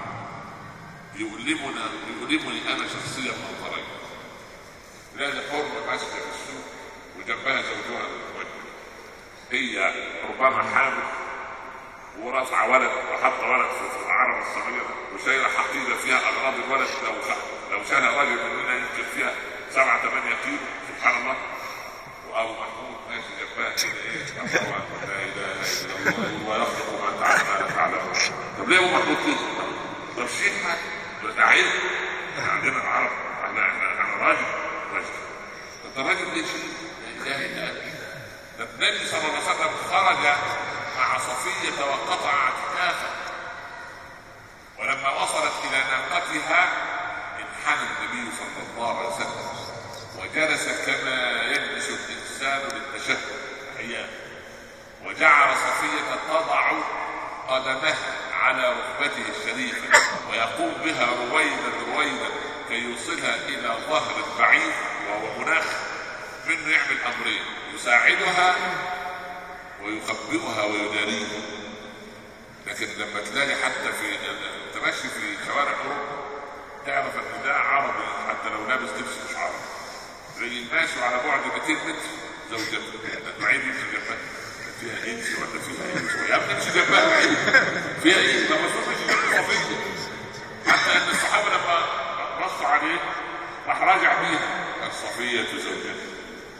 يؤلمنا يؤلمني انا شخصيا منظرين. تلاقي حرمه ماسكه في السوق وجنبها زوجها هي ربما حامل ورفع ولد وحط ولد في العرب الصغيره وشايله حقيبه فيها اغراض الولد. لو لو شالها راجل مننا يمكن فيها سبعة ثمانية كيلو سبحان الله. وابو محمود ماشي جنبها كده ايه؟ لا اله الا الله ويخلق ما تعلم. طب ليه ابو محمود كده؟ طب شيء حاجه ده عيب. عندنا العرب احنا احنا راجل راجل. طب ده راجل ليه شيء؟ لا اله الا الله. ده النبي صلى الله عليه وسلم خرج مع صفية وقطع اعتكافا، ولما وصلت الى ناقتها انحنى النبي صلى الله عليه وسلم وجلس كما يجلس الانسان للتشهد احيانا، وجعل صفية تضع قدمها على ركبته الشريفة ويقوم بها رويدا رويدا كي يوصلها الى ظهر البعير، وهو مناخ منه يعمل امرين: يساعدها ويخبئها ويداريها. لكن لما تلاقي حتى في تمشي في شوارع اوروبا تعرف ان ده عربي حتى لو لابس لبس مش عربي، زي ماشي على بعد مئتين متر زوجته بعيد يمشي جنبها فيها انس ولا فيها انس يا ابني امشي جنبها بعيد فيها انس. لما تشوفش جنب صفيه حتى ان الصحابه لما بصوا عليه راح راجع بيها الصفيه زوجته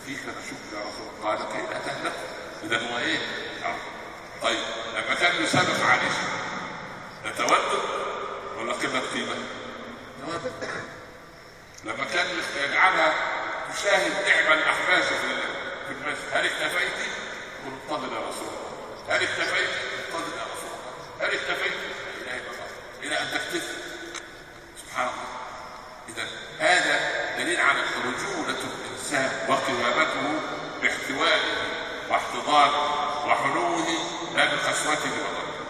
فيك نشك يا رسول الله. قال كي لا تهلك. اذا هو ايه؟ طيب لما كان يسابق عائشه نتودد ولا قله قيمه؟ نتودد. لما كان يجعلها تشاهد نعم الاحباش في المسجد، هل اكتفيت؟ انتظر يا رسول الله. هل اكتفيت؟ انتظر يا رسول الله. هل اكتفيت؟ لا اله الا الله، الى ان تكتفي. سبحان الله. اذا هذا دليل على رجوله الانسان وقوامته باحتوائه واحتضانه وحنوه لا بقسوته وضربه.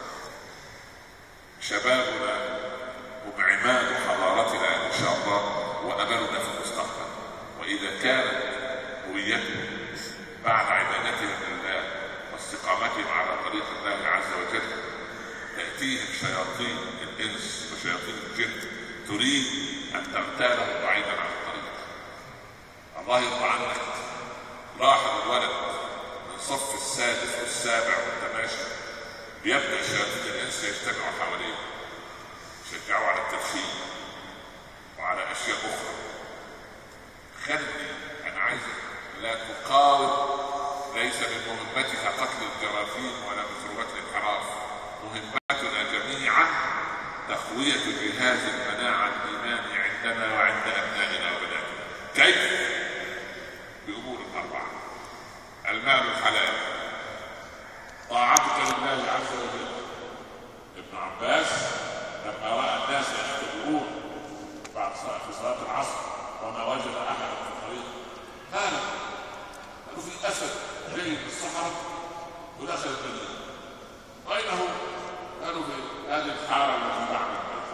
شبابنا هم عماد حضارتنا ان شاء الله واملنا في المستقبل، واذا كانت هويتهم بعد عبادتهم لله واستقامتهم على طريق الله عز وجل تأتيهم شياطين الإنس وشياطين الجن تريد أن تغتالهم بعيدا عن الطريق. الله يرضى عنك، لاحظ الولد من صف السادس والسابع والتماشي بيبدأ شياطين الإنس يجتمعوا حواليه، يشجعوا على التدخين وعلى أشياء أخرى. خلي أنا عايزك لا تقاوم، ليس من مهمتها قتل الجراثيم ولا مشروبات الانحراف. مهمتنا جميعا تقوية جهاز المناعة الإيماني عندنا وعند أبنائنا وبناتنا. كيف؟ بأمور أربعة: المال الحلال، طاعتك لله عز وجل. ابن عباس لما رأى الناس يختبرون بعد في صلاة العصر وما وجد أحدا في الطريق قال: قالوا في أسد جاي من الصحراء ودخل المدينة، أين هو؟ قالوا في هذه الحارة التي بعد البيت.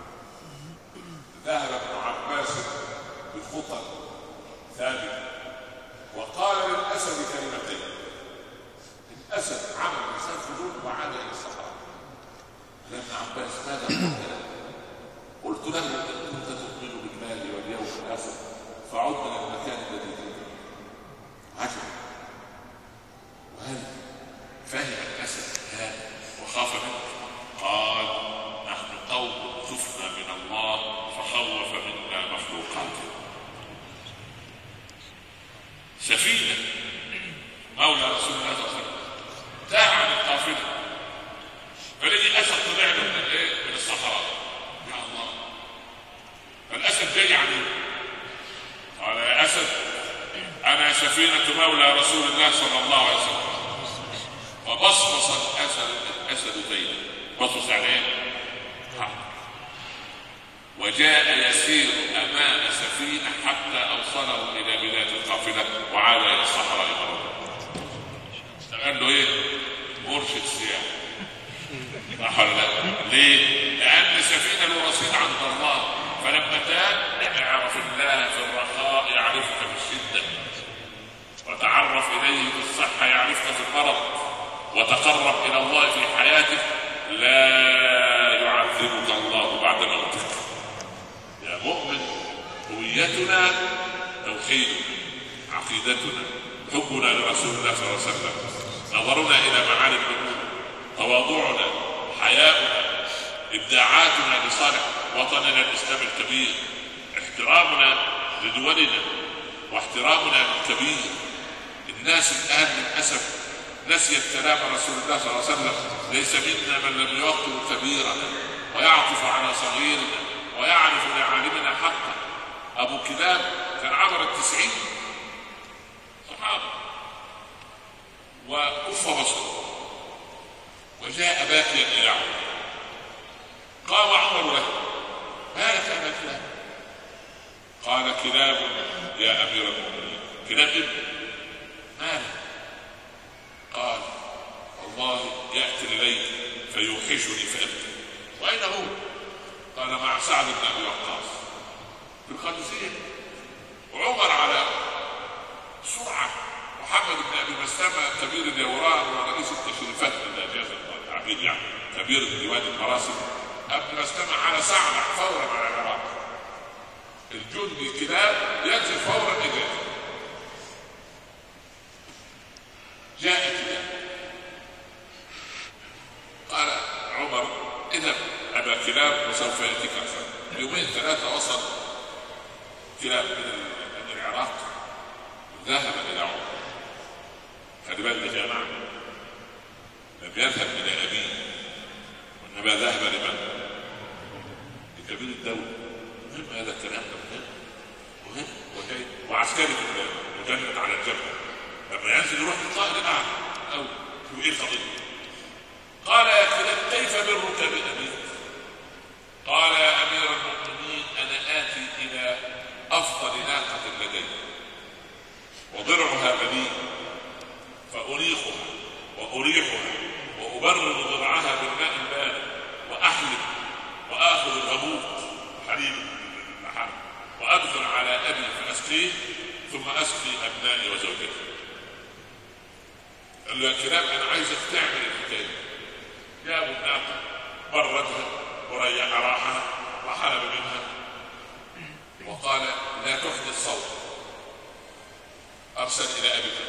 ذهب ابن عباس بخطى ثابتة وقال للأسد كلمتين. الأسد عمل إنسان فجور وعاد إلى الصحراء. قال ابن عباس: ماذا قلت له؟ قلت له: إن كنت تؤمن بالمال واليوم الآخر فعد من المكان الذي كنت. عجب. وهل فهم الأسد هذا وخاف منه؟ قال: نحن قوم خفنا من الله فخوف منا مخلوقاته. سفينة مولى رسول الله صلى الله عليه وسلم تاه عن القافلة، فلقي أسد طلع له من الايه؟ من الصحراء. يا الله، فالأسد جاي عليه. قال: يا أسد، أنا سفينة مولى رسول الله صلى الله عليه وسلم. وبصبص الأسد الأسد بينه، بصص عليه وجاء يسير أمام سفينة حتى أوصله إلى بلاد القافلة وعاد إلى الصحراء مرة. قال له إيه؟ مرشد سياحة. صح ولا لا؟ ليه؟ لأن السفينة له رصيد عند الله، فلما تاب اعرف الله في الرخاء يعرفك في الشدة، وتعرف إليه في الصحة يعرفك في المرض، وتقرب إلى الله في حياتك لا يعذبك الله بعد موتك. يا مؤمن، هويتنا توحيدنا، عقيدتنا، حبنا لرسول الله صلى الله عليه وسلم، نظرنا إلى معالي الأمور، تواضعنا، حياؤنا، إبداعاتنا لصالح وطننا الإسلام الكبير، احترامنا لدولنا واحترامنا للكبير. الناس الآن للأسف نسيت كلام رسول الله صلى الله عليه وسلم: ليس منا من لم يوقر كبيرنا ويعطف على صغيرنا ويعرف لعالمنا حقا. أبو كلاب كان عبر التسعين صحابة وكف بصره وجاء باكيا إلى عمر. قام عمر له: ما لك أبا كلاب؟ قال: كلاب يا أمير المؤمنين. كلاب ابن. ما لك؟ قال: والله يأتي الليل فيوحشني فأبكي. وأين هو؟ قال: مع سعد بن أبي وقاص في الخمسين. وعمر على سرعة. محمد بن أبي مسلمة كبير اليوران ورئيس التشريفات للإجازة التعبير، يعني كبير ديوان المراسم. أبن مسلمة على سعد فورا على العراق. الجندي كلاب ينزل فورا إجازة. جاء كلاب. قال عمر: إذا أبا كلاب وسوف يأتيك الخير. يومين ثلاثة وصل كلاب من العراق ذهب الى عمر. خلي بالك يا جماعه، لم يذهب الى ابيه وانما ذهب لمن؟ لكبير الدوله. مهم هذا الكلام ده، مهم مهم وجاي وعسكري مجند على الجبهه لما ينزل يروح للقائد الاعلى او شو ايه القضيه؟ قال يا كلاب كيف برك بابيك؟ قال يا امير المؤمنين انا اتي الى افضل ناقه لدي وضرعها بليغ فاريقها واريحها وابرد ضرعها بالماء البارد واحلب واخذ الغبوط حليب اللحم وادخل على ابي فاسقيه ثم اسقي ابنائي وزوجتي. قال له يا كلاب انا عايزك تعمل الحكايه. جابوا الناقه بردها وريح راحها وحلب منها وقال لا تحدث صوت. ارسل الى ابي